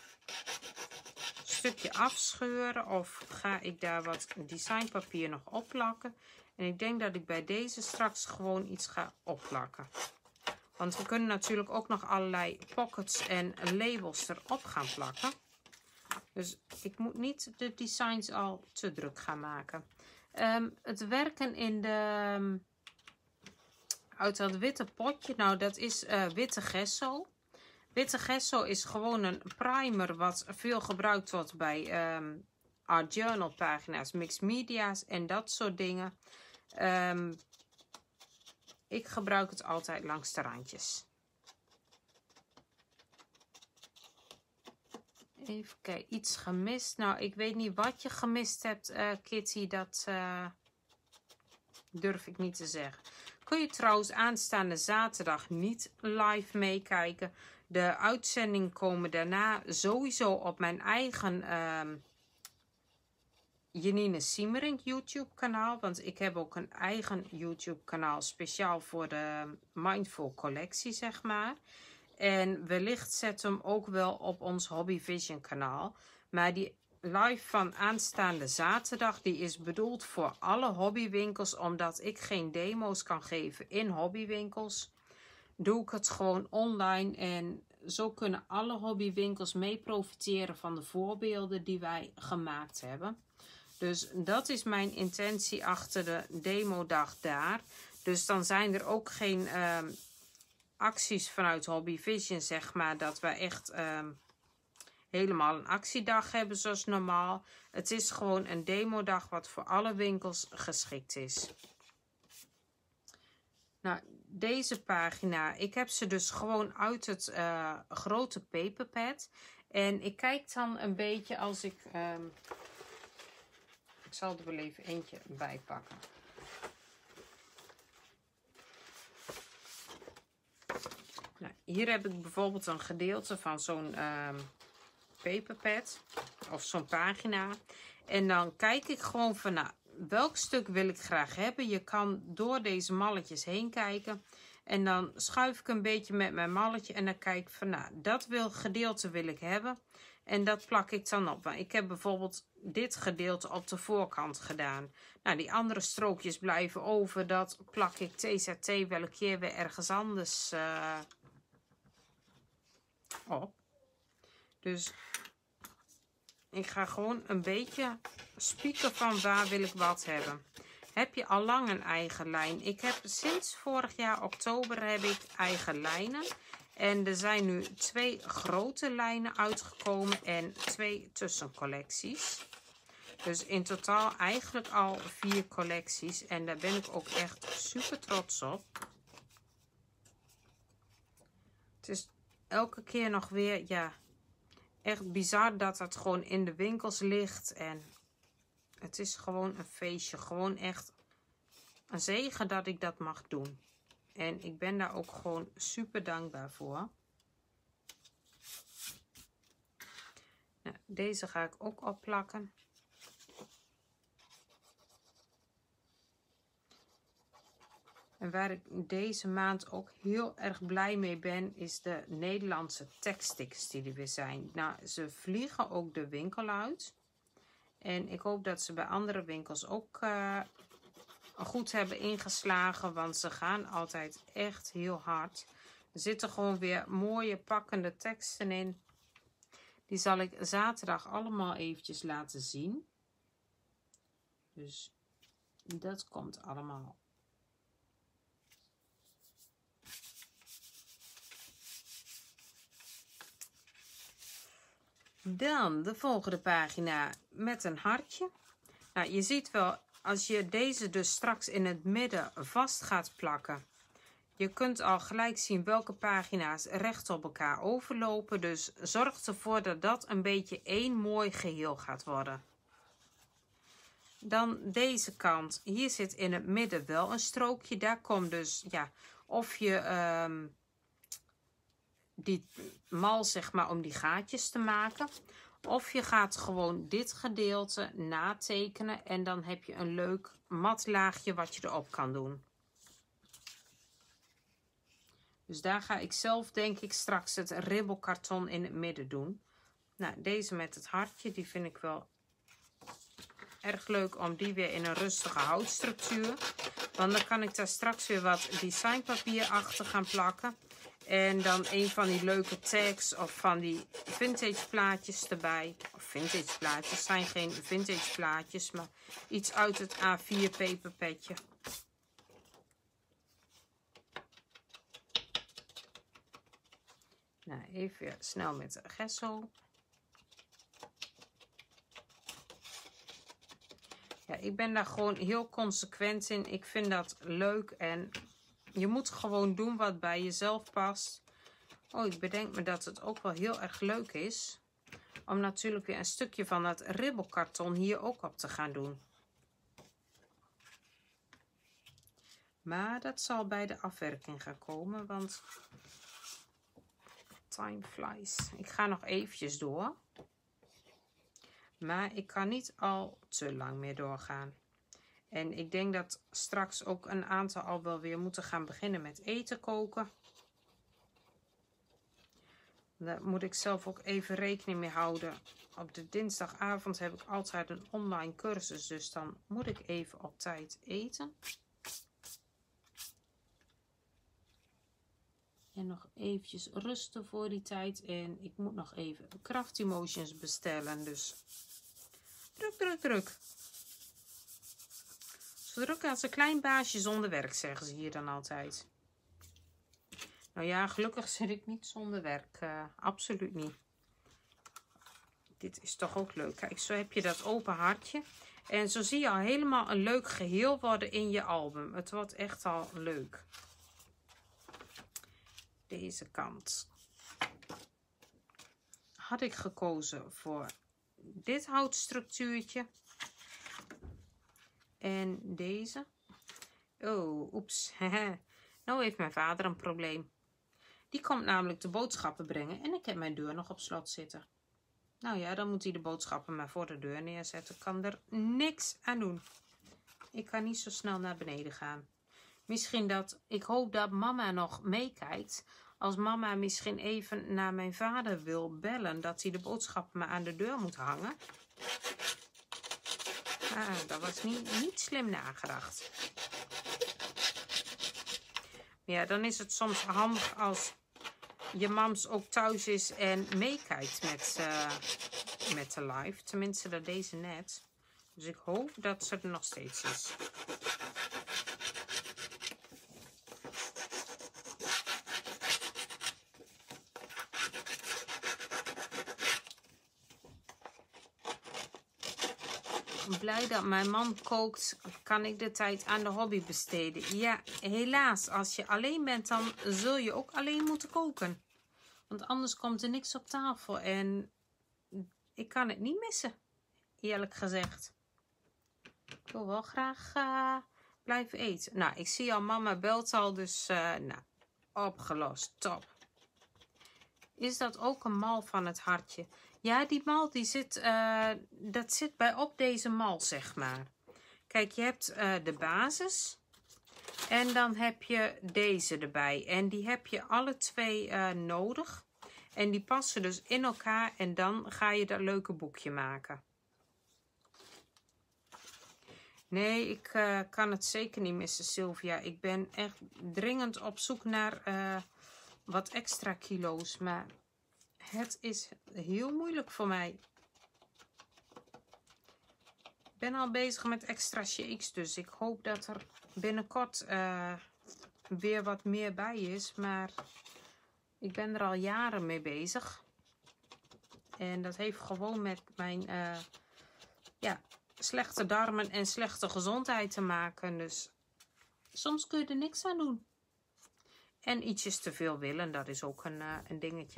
stukje afscheuren of ga ik daar wat designpapier nog opplakken? En ik denk dat ik bij deze straks gewoon iets ga opplakken. Want we kunnen natuurlijk ook nog allerlei pockets en labels erop gaan plakken. Dus ik moet niet de designs al te druk gaan maken. Um, het werken in de, uit dat witte potje, nou dat is uh, witte gesso. Witte gesso is gewoon een primer wat veel gebruikt wordt bij um, art journal pagina's, mixed media's en dat soort dingen. Um, ik gebruik het altijd langs de randjes. Even kijken, iets gemist. Nou, ik weet niet wat je gemist hebt, uh, Kitty. Dat uh, durf ik niet te zeggen. Kun je trouwens aanstaande zaterdag niet live meekijken. De uitzendingen komen daarna sowieso op mijn eigen uh, Janine Siemering YouTube kanaal. Want ik heb ook een eigen YouTube kanaal speciaal voor de Mindful collectie, zeg maar. En wellicht zetten we hem ook wel op ons Hobby Vision kanaal. Maar die live van aanstaande zaterdag, die is bedoeld voor alle hobbywinkels. Omdat ik geen demo's kan geven in hobbywinkels, doe ik het gewoon online. En zo kunnen alle hobbywinkels mee profiteren van de voorbeelden die wij gemaakt hebben. Dus dat is mijn intentie achter de demodag daar. Dus dan zijn er ook geen uh, acties vanuit Hobby Vision, zeg maar, dat we echt uh, helemaal een actiedag hebben zoals normaal. Het is gewoon een demodag wat voor alle winkels geschikt is. Nou, deze pagina, ik heb ze dus gewoon uit het uh, grote paperpad. En ik kijk dan een beetje als ik... Um, ik zal er wel even eentje bij pakken. Nou, hier heb ik bijvoorbeeld een gedeelte van zo'n um, paperpad. Of zo'n pagina. En dan kijk ik gewoon van, nou, welk stuk wil ik graag hebben. Je kan door deze malletjes heen kijken. En dan schuif ik een beetje met mijn malletje. En dan kijk ik van, nou, dat wil, gedeelte wil ik hebben. En dat plak ik dan op. Ik heb bijvoorbeeld dit gedeelte op de voorkant gedaan. Nou, die andere strookjes blijven over. Dat plak ik T Z T wel een keer weer ergens anders uh, op. Dus ik ga gewoon een beetje spieken van waar wil ik wat hebben. Heb je al lang een eigen lijn? Ik heb sinds vorig jaar oktober heb ik eigen lijnen. En er zijn nu twee grote lijnen uitgekomen en twee tussencollecties. Dus in totaal eigenlijk al vier collecties. En daar ben ik ook echt super trots op. Het is elke keer nog weer, ja, echt bizar dat het gewoon in de winkels ligt. En het is gewoon een feestje. Gewoon echt een zegen dat ik dat mag doen. En ik ben daar ook gewoon super dankbaar voor. Nou, deze ga ik ook opplakken. En waar ik deze maand ook heel erg blij mee ben, is de Nederlandse tekststickers die er weer zijn. Nou, ze vliegen ook de winkel uit. En ik hoop dat ze bij andere winkels ook uh, goed hebben ingeslagen, want ze gaan altijd echt heel hard. Er zitten gewoon weer mooie pakkende teksten in. Die zal ik zaterdag allemaal eventjes laten zien. Dus dat komt allemaal. Dan de volgende pagina met een hartje. Nou, je ziet wel, als je deze dus straks in het midden vast gaat plakken. Je kunt al gelijk zien welke pagina's recht op elkaar overlopen. Dus zorg ervoor dat dat een beetje één mooi geheel gaat worden. Dan deze kant. Hier zit in het midden wel een strookje. Daar komt dus, ja, of je um, die mal, zeg maar, om die gaatjes te maken. Of je gaat gewoon dit gedeelte natekenen. En dan heb je een leuk mat laagje wat je erop kan doen. Dus daar ga ik zelf, denk ik, straks het ribbelkarton in het midden doen. Nou, deze met het hartje, die vind ik wel erg leuk om die weer in een rustige houtstructuur. Want dan kan ik daar straks weer wat designpapier achter gaan plakken. En dan een van die leuke tags of van die vintage plaatjes erbij. Of vintage plaatjes, zijn geen vintage plaatjes, maar iets uit het A vier paperpadje. Nou, even snel met de gesso. Ja, ik ben daar gewoon heel consequent in. Ik vind dat leuk en je moet gewoon doen wat bij jezelf past. Oh, ik bedenk me dat het ook wel heel erg leuk is om natuurlijk weer een stukje van dat ribbelkarton hier ook op te gaan doen. Maar dat zal bij de afwerking gaan komen, want time flies. Ik ga nog eventjes door. Maar ik kan niet al te lang meer doorgaan. En ik denk dat straks ook een aantal al wel weer moeten gaan beginnen met eten koken. Daar moet ik zelf ook even rekening mee houden. Op de dinsdagavond heb ik altijd een online cursus. Dus dan moet ik even op tijd eten. En nog eventjes rusten voor die tijd. En ik moet nog even Craft Emotions bestellen. Dus druk, druk, druk. Zo druk als een klein baasje zonder werk, zeggen ze hier dan altijd. Nou ja, gelukkig zit ik niet zonder werk. Uh, absoluut niet. Dit is toch ook leuk. Kijk, zo heb je dat open hartje. En zo zie je al helemaal een leuk geheel worden in je album. Het wordt echt al leuk. deze kant had ik gekozen voor dit houtstructuurtje. En deze. Oh, oeps. Nou heeft mijn vader een probleem. Die komt namelijk de boodschappen brengen en ik heb mijn deur nog op slot zitten. Nou ja, dan moet hij de boodschappen maar voor de deur neerzetten. Ik kan er niks aan doen. Ik kan niet zo snel naar beneden gaan. Misschien dat, ik hoop dat mama nog meekijkt. Als mama misschien even naar mijn vader wil bellen, dat hij de boodschappen maar aan de deur moet hangen. Ah, dat was niet, niet slim nagedacht. Ja, dan is het soms handig als je mams ook thuis is en meekijkt met, uh, met de live. Tenminste, dat deze net. Dus ik hoop dat ze er nog steeds is. Blij dat mijn man kookt, kan ik de tijd aan de hobby besteden. Ja, helaas, als je alleen bent, dan zul je ook alleen moeten koken. Want anders komt er niks op tafel en ik kan het niet missen, eerlijk gezegd. Ik wil wel graag uh, blijven eten. Nou, ik zie al, mama belt al, dus uh, nou, opgelost, top. Is dat ook een mal van het hartje? Ja, die mal, die zit, uh, dat zit bij op deze mal, zeg maar. Kijk, je hebt uh, de basis en dan heb je deze erbij. En die heb je alle twee uh, nodig. En die passen dus in elkaar en dan ga je dat leuke boekje maken. Nee, ik uh, kan het zeker niet missen, Sylvia. Ik ben echt dringend op zoek naar uh, wat extra kilo's, maar het is heel moeilijk voor mij. Ik ben al bezig met extra shakes, dus ik hoop dat er binnenkort uh, weer wat meer bij is. Maar ik ben er al jaren mee bezig. En dat heeft gewoon met mijn uh, ja, slechte darmen en slechte gezondheid te maken. Dus soms kun je er niks aan doen. En ietsjes te veel willen, dat is ook een, uh, een dingetje.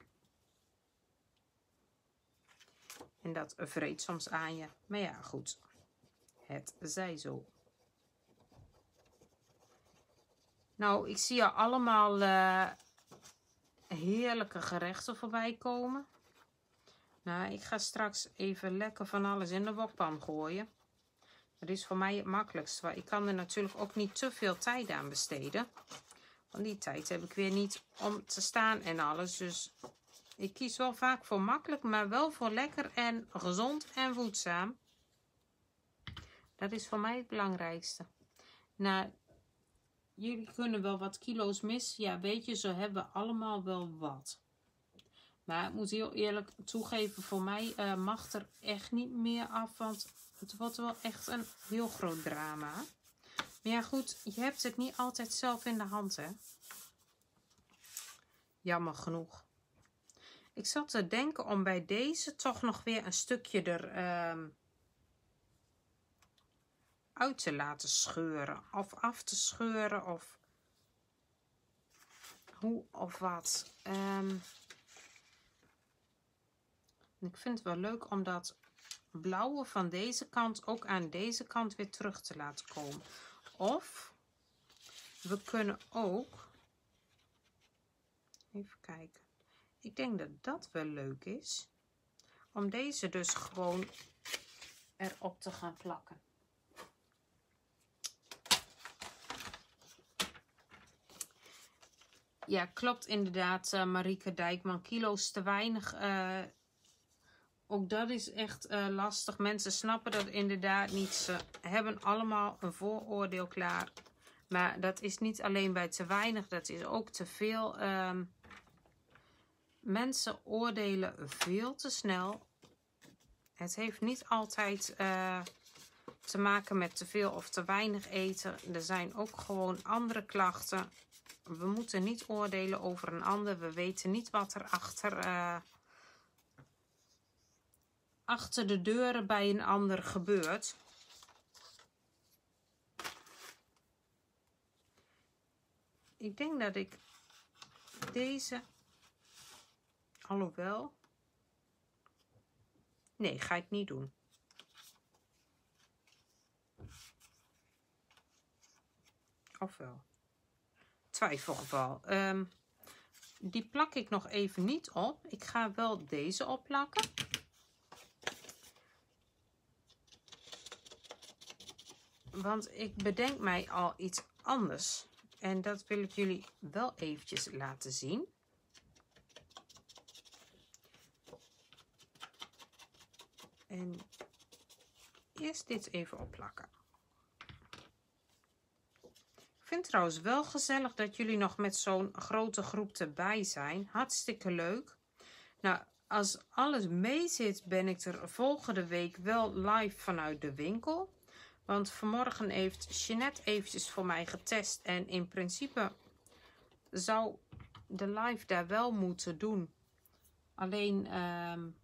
En dat vreet soms aan je. Maar ja, goed. Het zij zo. Nou, ik zie er allemaal uh, heerlijke gerechten voorbij komen. Nou, ik ga straks even lekker van alles in de wokpan gooien. Dat is voor mij het makkelijkst. Maar ik kan er natuurlijk ook niet te veel tijd aan besteden. Want die tijd heb ik weer niet om te staan en alles. Dus ik kies wel vaak voor makkelijk, maar wel voor lekker en gezond en voedzaam. Dat is voor mij het belangrijkste. Nou, jullie kunnen wel wat kilo's missen. Ja, weet je, zo hebben we allemaal wel wat. Maar ik moet heel eerlijk toegeven, voor mij uh, mag er echt niet meer af. Want het wordt wel echt een heel groot drama. Maar ja, goed, je hebt het niet altijd zelf in de hand, hè. Jammer genoeg. Ik zat te denken om bij deze toch nog weer een stukje er uh, uit te laten scheuren. Of af te scheuren. Of hoe of wat. Um, ik vind het wel leuk om dat blauwe van deze kant ook aan deze kant weer terug te laten komen. Of we kunnen ook... Even kijken. Ik denk dat dat wel leuk is. Om deze dus gewoon erop te gaan plakken. Ja, klopt inderdaad, uh, Marieke Dijkman. Kilo's te weinig. Uh, ook dat is echt uh, lastig. Mensen snappen dat inderdaad niet. Ze hebben allemaal een vooroordeel klaar. Maar dat is niet alleen bij te weinig. Dat is ook te veel. Uh, mensen oordelen veel te snel. Het heeft niet altijd uh, te maken met te veel of te weinig eten. Er zijn ook gewoon andere klachten. We moeten niet oordelen over een ander. We weten niet wat er achter, uh, achter de deuren bij een ander gebeurt. Ik denk dat ik deze, alhoewel, nee, ga ik niet doen. Ofwel, twijfelgeval. Um, die plak ik nog even niet op. Ik ga wel deze opplakken. Want ik bedenk mij al iets anders. En dat wil ik jullie wel eventjes laten zien. En eerst dit even opplakken. Ik vind het trouwens wel gezellig dat jullie nog met zo'n grote groep erbij zijn. Hartstikke leuk. Nou, als alles mee zit, ben ik er volgende week wel live vanuit de winkel. Want vanmorgen heeft Jeanette eventjes voor mij getest. En in principe zou de live daar wel moeten doen. Alleen um,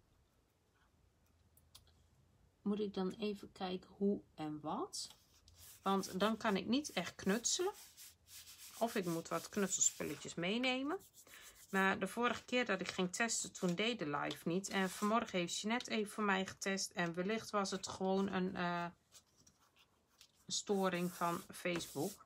moet ik dan even kijken hoe en wat. Want dan kan ik niet echt knutselen. Of ik moet wat knutselspulletjes meenemen. Maar de vorige keer dat ik ging testen, toen deed de live niet. En vanmorgen heeft Jeanette even voor mij getest. En wellicht was het gewoon een uh, storing van Facebook.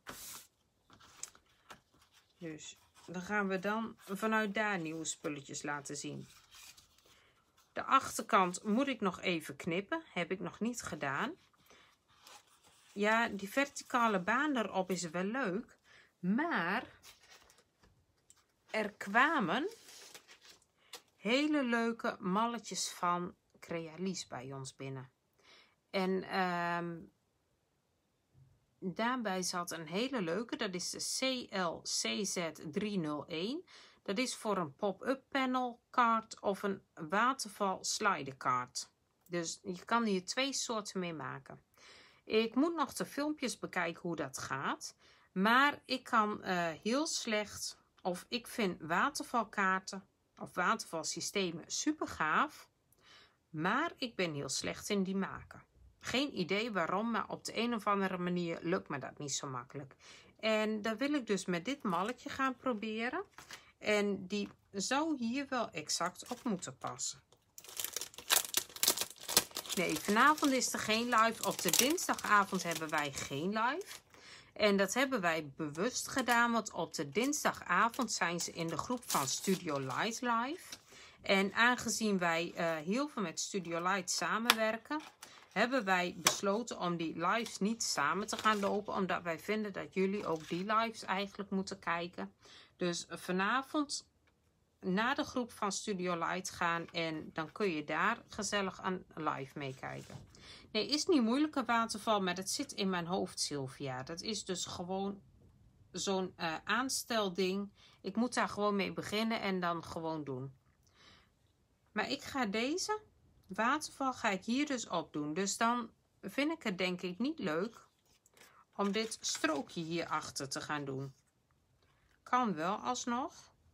Dus dan gaan we dan vanuit daar nieuwe spulletjes laten zien. De achterkant moet ik nog even knippen. Heb ik nog niet gedaan. Ja, die verticale baan erop is wel leuk. Maar er kwamen hele leuke malletjes van Crealies bij ons binnen. En um, daarbij zat een hele leuke. Dat is de C L C Z driehonderdéén. Dat is voor een pop-up panel kaart of een waterval slider kaart. Dus je kan hier twee soorten mee maken. Ik moet nog de filmpjes bekijken hoe dat gaat. Maar ik kan uh, heel slecht, of ik vind watervalkaarten of watervalsystemen super gaaf. Maar ik ben heel slecht in die maken. Geen idee waarom, maar op de een of andere manier lukt me dat niet zo makkelijk. En dat wil ik dus met dit malletje gaan proberen. En die zou hier wel exact op moeten passen. Nee, vanavond is er geen live. Op de dinsdagavond hebben wij geen live. En dat hebben wij bewust gedaan, want op de dinsdagavond zijn ze in de groep van Studio Light live. En aangezien wij uh, heel veel met Studio Light samenwerken, hebben wij besloten om die lives niet samen te gaan lopen. Omdat wij vinden dat jullie ook die lives eigenlijk moeten kijken. Dus vanavond naar de groep van Studio Light gaan en dan kun je daar gezellig aan live meekijken. Nee, is niet moeilijk een waterval, maar dat zit in mijn hoofd, Sylvia. Dat is dus gewoon zo'n uh, aanstelding. Ik moet daar gewoon mee beginnen en dan gewoon doen. Maar ik ga deze waterval ga ik hier dus op doen. Dus dan vind ik het denk ik niet leuk om dit strookje hierachter te gaan doen. Kan wel alsnog.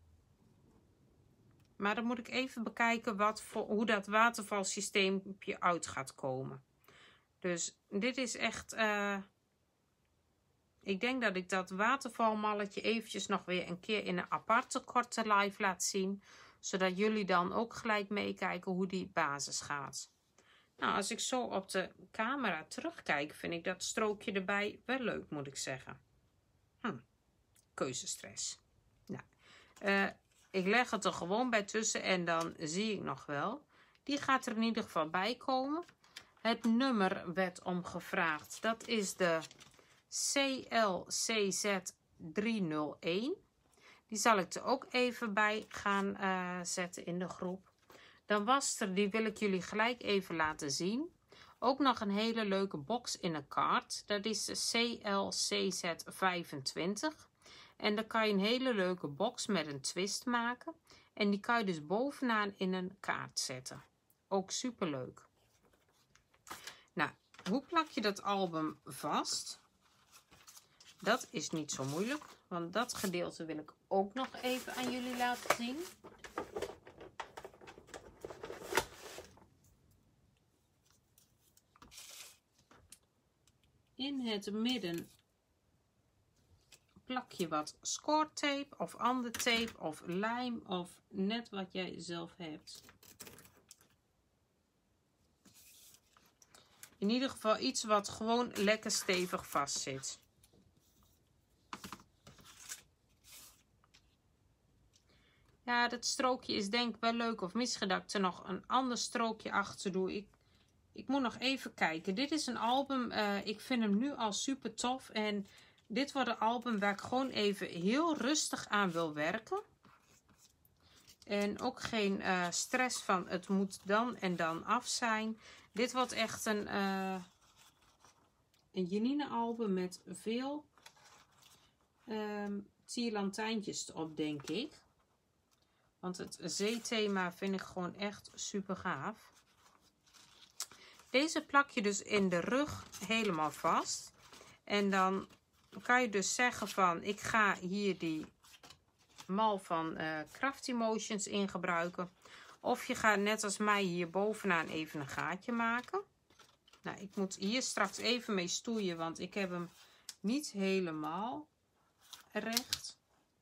Maar dan moet ik even bekijken wat voor, hoe dat watervalsysteempje uit gaat komen. Dus dit is echt... Uh, ik denk dat ik dat watervalmalletje eventjes nog weer een keer in een aparte korte live laat zien. Zodat jullie dan ook gelijk meekijken hoe die basis gaat. Nou, als ik zo op de camera terugkijk, vind ik dat strookje erbij wel leuk, moet ik zeggen. Hm, keuzestress. Nou, uh, ik leg het er gewoon bij tussen en dan zie ik nog wel. Die gaat er in ieder geval bij komen. Het nummer werd om gevraagd. Dat is de C L C Z driehonderdéén. Die zal ik er ook even bij gaan uh, zetten in de groep. Dan was er, die wil ik jullie gelijk even laten zien. Ook nog een hele leuke box in een kaart. Dat is de C L C Z vijfentwintig. En dan kan je een hele leuke box met een twist maken. En die kan je dus bovenaan in een kaart zetten. Ook super leuk. Nou, hoe plak je dat album vast? Dat is niet zo moeilijk. Want dat gedeelte wil ik ook nog even aan jullie laten zien. In het midden plak je wat score-tape of ander tape of lijm of net wat jij zelf hebt. In ieder geval iets wat gewoon lekker stevig vast zit. Ja, dat strookje is denk ik wel leuk. Of misschien dat ik er nog een ander strookje achter doe. Ik, ik moet nog even kijken. Dit is een album. Uh, ik vind hem nu al super tof. En dit wordt een album waar ik gewoon even heel rustig aan wil werken. En ook geen uh, stress van het moet dan en dan af zijn. Dit wordt echt een, uh, een Janine album met veel um, tierlantijntjes op, denk ik. Want het zeethema vind ik gewoon echt super gaaf. Deze plak je dus in de rug helemaal vast. En dan kan je dus zeggen van ik ga hier die mal van uh, Crafty Motions in gebruiken. Of je gaat net als mij hier bovenaan even een gaatje maken. Nou, ik moet hier straks even mee stoeien, want ik heb hem niet helemaal recht.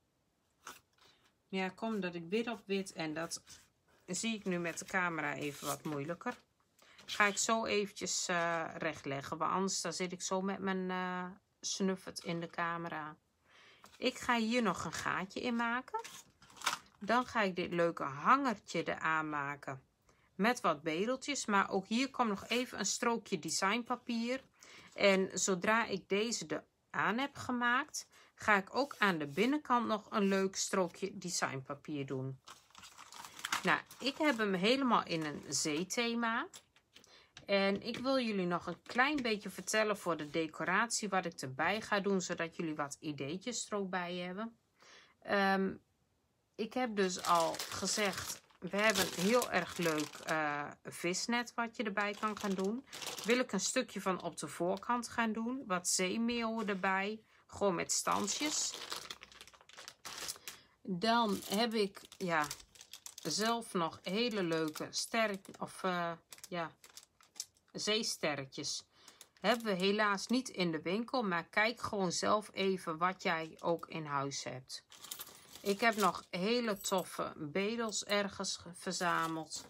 Ja, kom dat ik wit op wit en dat zie ik nu met de camera even wat moeilijker. Ga ik zo eventjes uh, recht leggen, want anders dan zit ik zo met mijn uh, snuffert in de camera. Ik ga hier nog een gaatje in maken. Dan ga ik dit leuke hangertje eraan maken met wat bedeltjes. Maar ook hier komt nog even een strookje designpapier. En zodra ik deze er aan heb gemaakt, ga ik ook aan de binnenkant nog een leuk strookje designpapier doen. Nou, ik heb hem helemaal in een zeethema. En ik wil jullie nog een klein beetje vertellen voor de decoratie wat ik erbij ga doen, zodat jullie wat ideetjes er ook bij hebben. Um, ik heb dus al gezegd, we hebben een heel erg leuk uh, visnet wat je erbij kan gaan doen. Wil ik een stukje van op de voorkant gaan doen. Wat zeemeeuwen erbij. Gewoon met stansjes. Dan heb ik ja, zelf nog hele leuke sterk, of, uh, ja, zeesterretjes. Hebben we helaas niet in de winkel. Maar kijk gewoon zelf even wat jij ook in huis hebt. Ik heb nog hele toffe bedels ergens verzameld.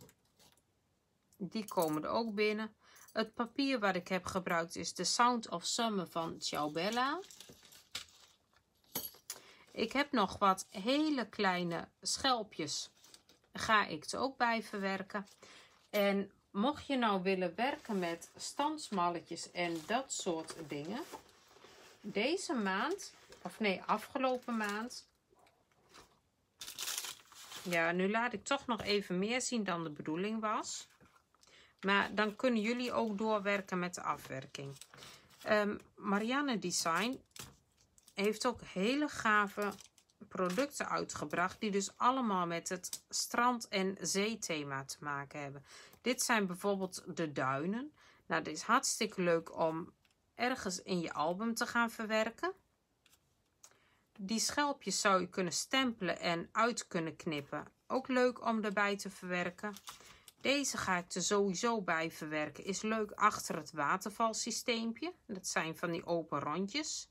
Die komen er ook binnen. Het papier wat ik heb gebruikt is The Sound of Summer van Ciao Bella. Ik heb nog wat hele kleine schelpjes. Ga ik er ook bij verwerken. En mocht je nou willen werken met standsmalletjes en dat soort dingen. Deze maand, of nee, afgelopen maand. Ja, nu laat ik toch nog even meer zien dan de bedoeling was. Maar dan kunnen jullie ook doorwerken met de afwerking. Um, Marianne Design heeft ook hele gave producten uitgebracht. Die dus allemaal met het strand- en zeethema te maken hebben. Dit zijn bijvoorbeeld de duinen. Nou, dit is hartstikke leuk om ergens in je album te gaan verwerken. Die schelpjes zou je kunnen stempelen en uit kunnen knippen. Ook leuk om erbij te verwerken. Deze ga ik er sowieso bij verwerken. Is leuk achter het watervalsysteempje. Dat zijn van die open rondjes.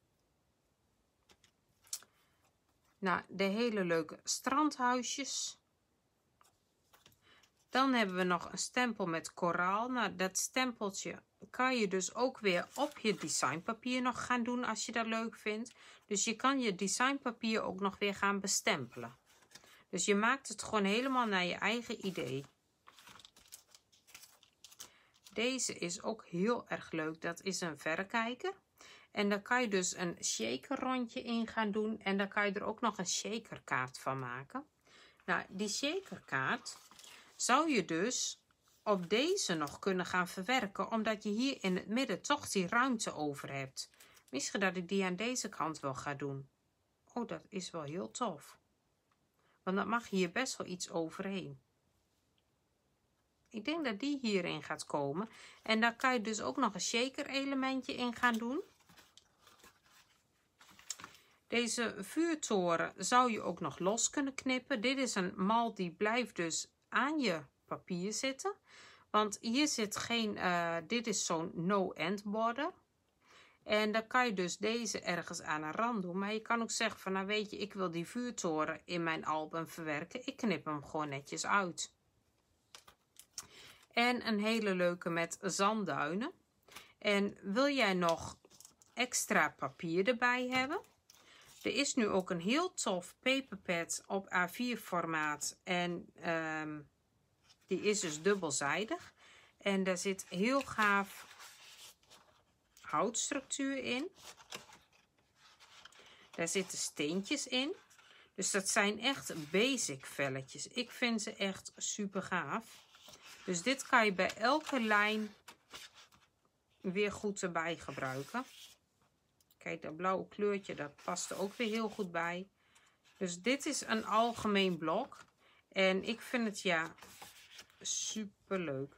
Nou, de hele leuke strandhuisjes. Dan hebben we nog een stempel met koraal. Nou, dat stempeltje kan je dus ook weer op je designpapier nog gaan doen als je dat leuk vindt. Dus je kan je designpapier ook nog weer gaan bestempelen. Dus je maakt het gewoon helemaal naar je eigen idee. Deze is ook heel erg leuk. Dat is een verrekijker. En daar kan je dus een shaker rondje in gaan doen. En daar kan je er ook nog een shakerkaart van maken. Nou, die shakerkaart zou je dus op deze nog kunnen gaan verwerken. Omdat je hier in het midden toch die ruimte over hebt. Misschien dat ik die aan deze kant wel ga doen. Oh, dat is wel heel tof. Want dan mag hier best wel iets overheen. Ik denk dat die hierin gaat komen. En daar kan je dus ook nog een shaker elementje in gaan doen. Deze vuurtoren zou je ook nog los kunnen knippen. Dit is een mal die blijft dus aan je papier zitten. Want hier zit geen, uh, dit is zo'n no-end border. En dan kan je dus deze ergens aan een rand doen. Maar je kan ook zeggen van, nou weet je, ik wil die vuurtoren in mijn album verwerken. Ik knip hem gewoon netjes uit. En een hele leuke met zandduinen. En wil jij nog extra papier erbij hebben? Er is nu ook een heel tof paperpad op A vier formaat. En um, die is dus dubbelzijdig. En daar zit heel gaaf houtstructuur in. Daar zitten steentjes in. Dus dat zijn echt basic velletjes. Ik vind ze echt super gaaf. Dus dit kan je bij elke lijn weer goed erbij gebruiken. Kijk, dat blauwe kleurtje, dat past er ook weer heel goed bij. Dus dit is een algemeen blok. En ik vind het ja super leuk.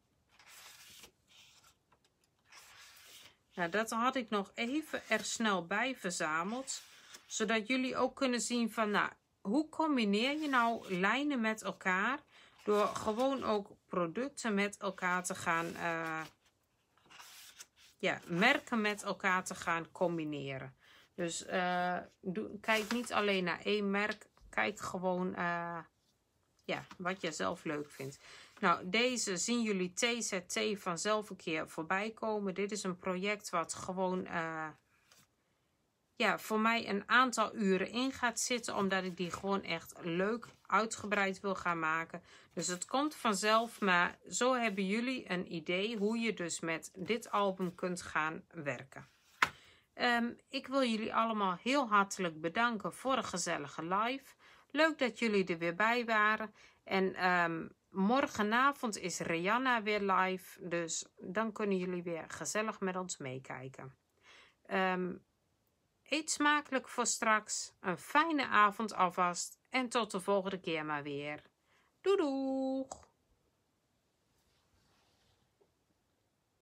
Nou, dat had ik nog even er snel bij verzameld. Zodat jullie ook kunnen zien van, nou, hoe combineer je nou lijnen met elkaar? Door gewoon ook producten met elkaar te gaan, uh, ja, merken met elkaar te gaan combineren. Dus uh, doe, kijk niet alleen naar één merk. Kijk gewoon uh, ja, wat je zelf leuk vindt. Nou, deze zien jullie T Z T vanzelf een keer voorbij komen. Dit is een project wat gewoon uh, ja, voor mij een aantal uren in gaat zitten. Omdat ik die gewoon echt leuk uitgebreid wil gaan maken. Dus het komt vanzelf. Maar zo hebben jullie een idee hoe je dus met dit album kunt gaan werken. Um, ik wil jullie allemaal heel hartelijk bedanken voor een gezellige live. Leuk dat jullie er weer bij waren. En um, morgenavond is Rihanna weer live. Dus dan kunnen jullie weer gezellig met ons meekijken. Um, eet smakelijk voor straks. Een fijne avond alvast. En tot de volgende keer maar weer. Doei doeg!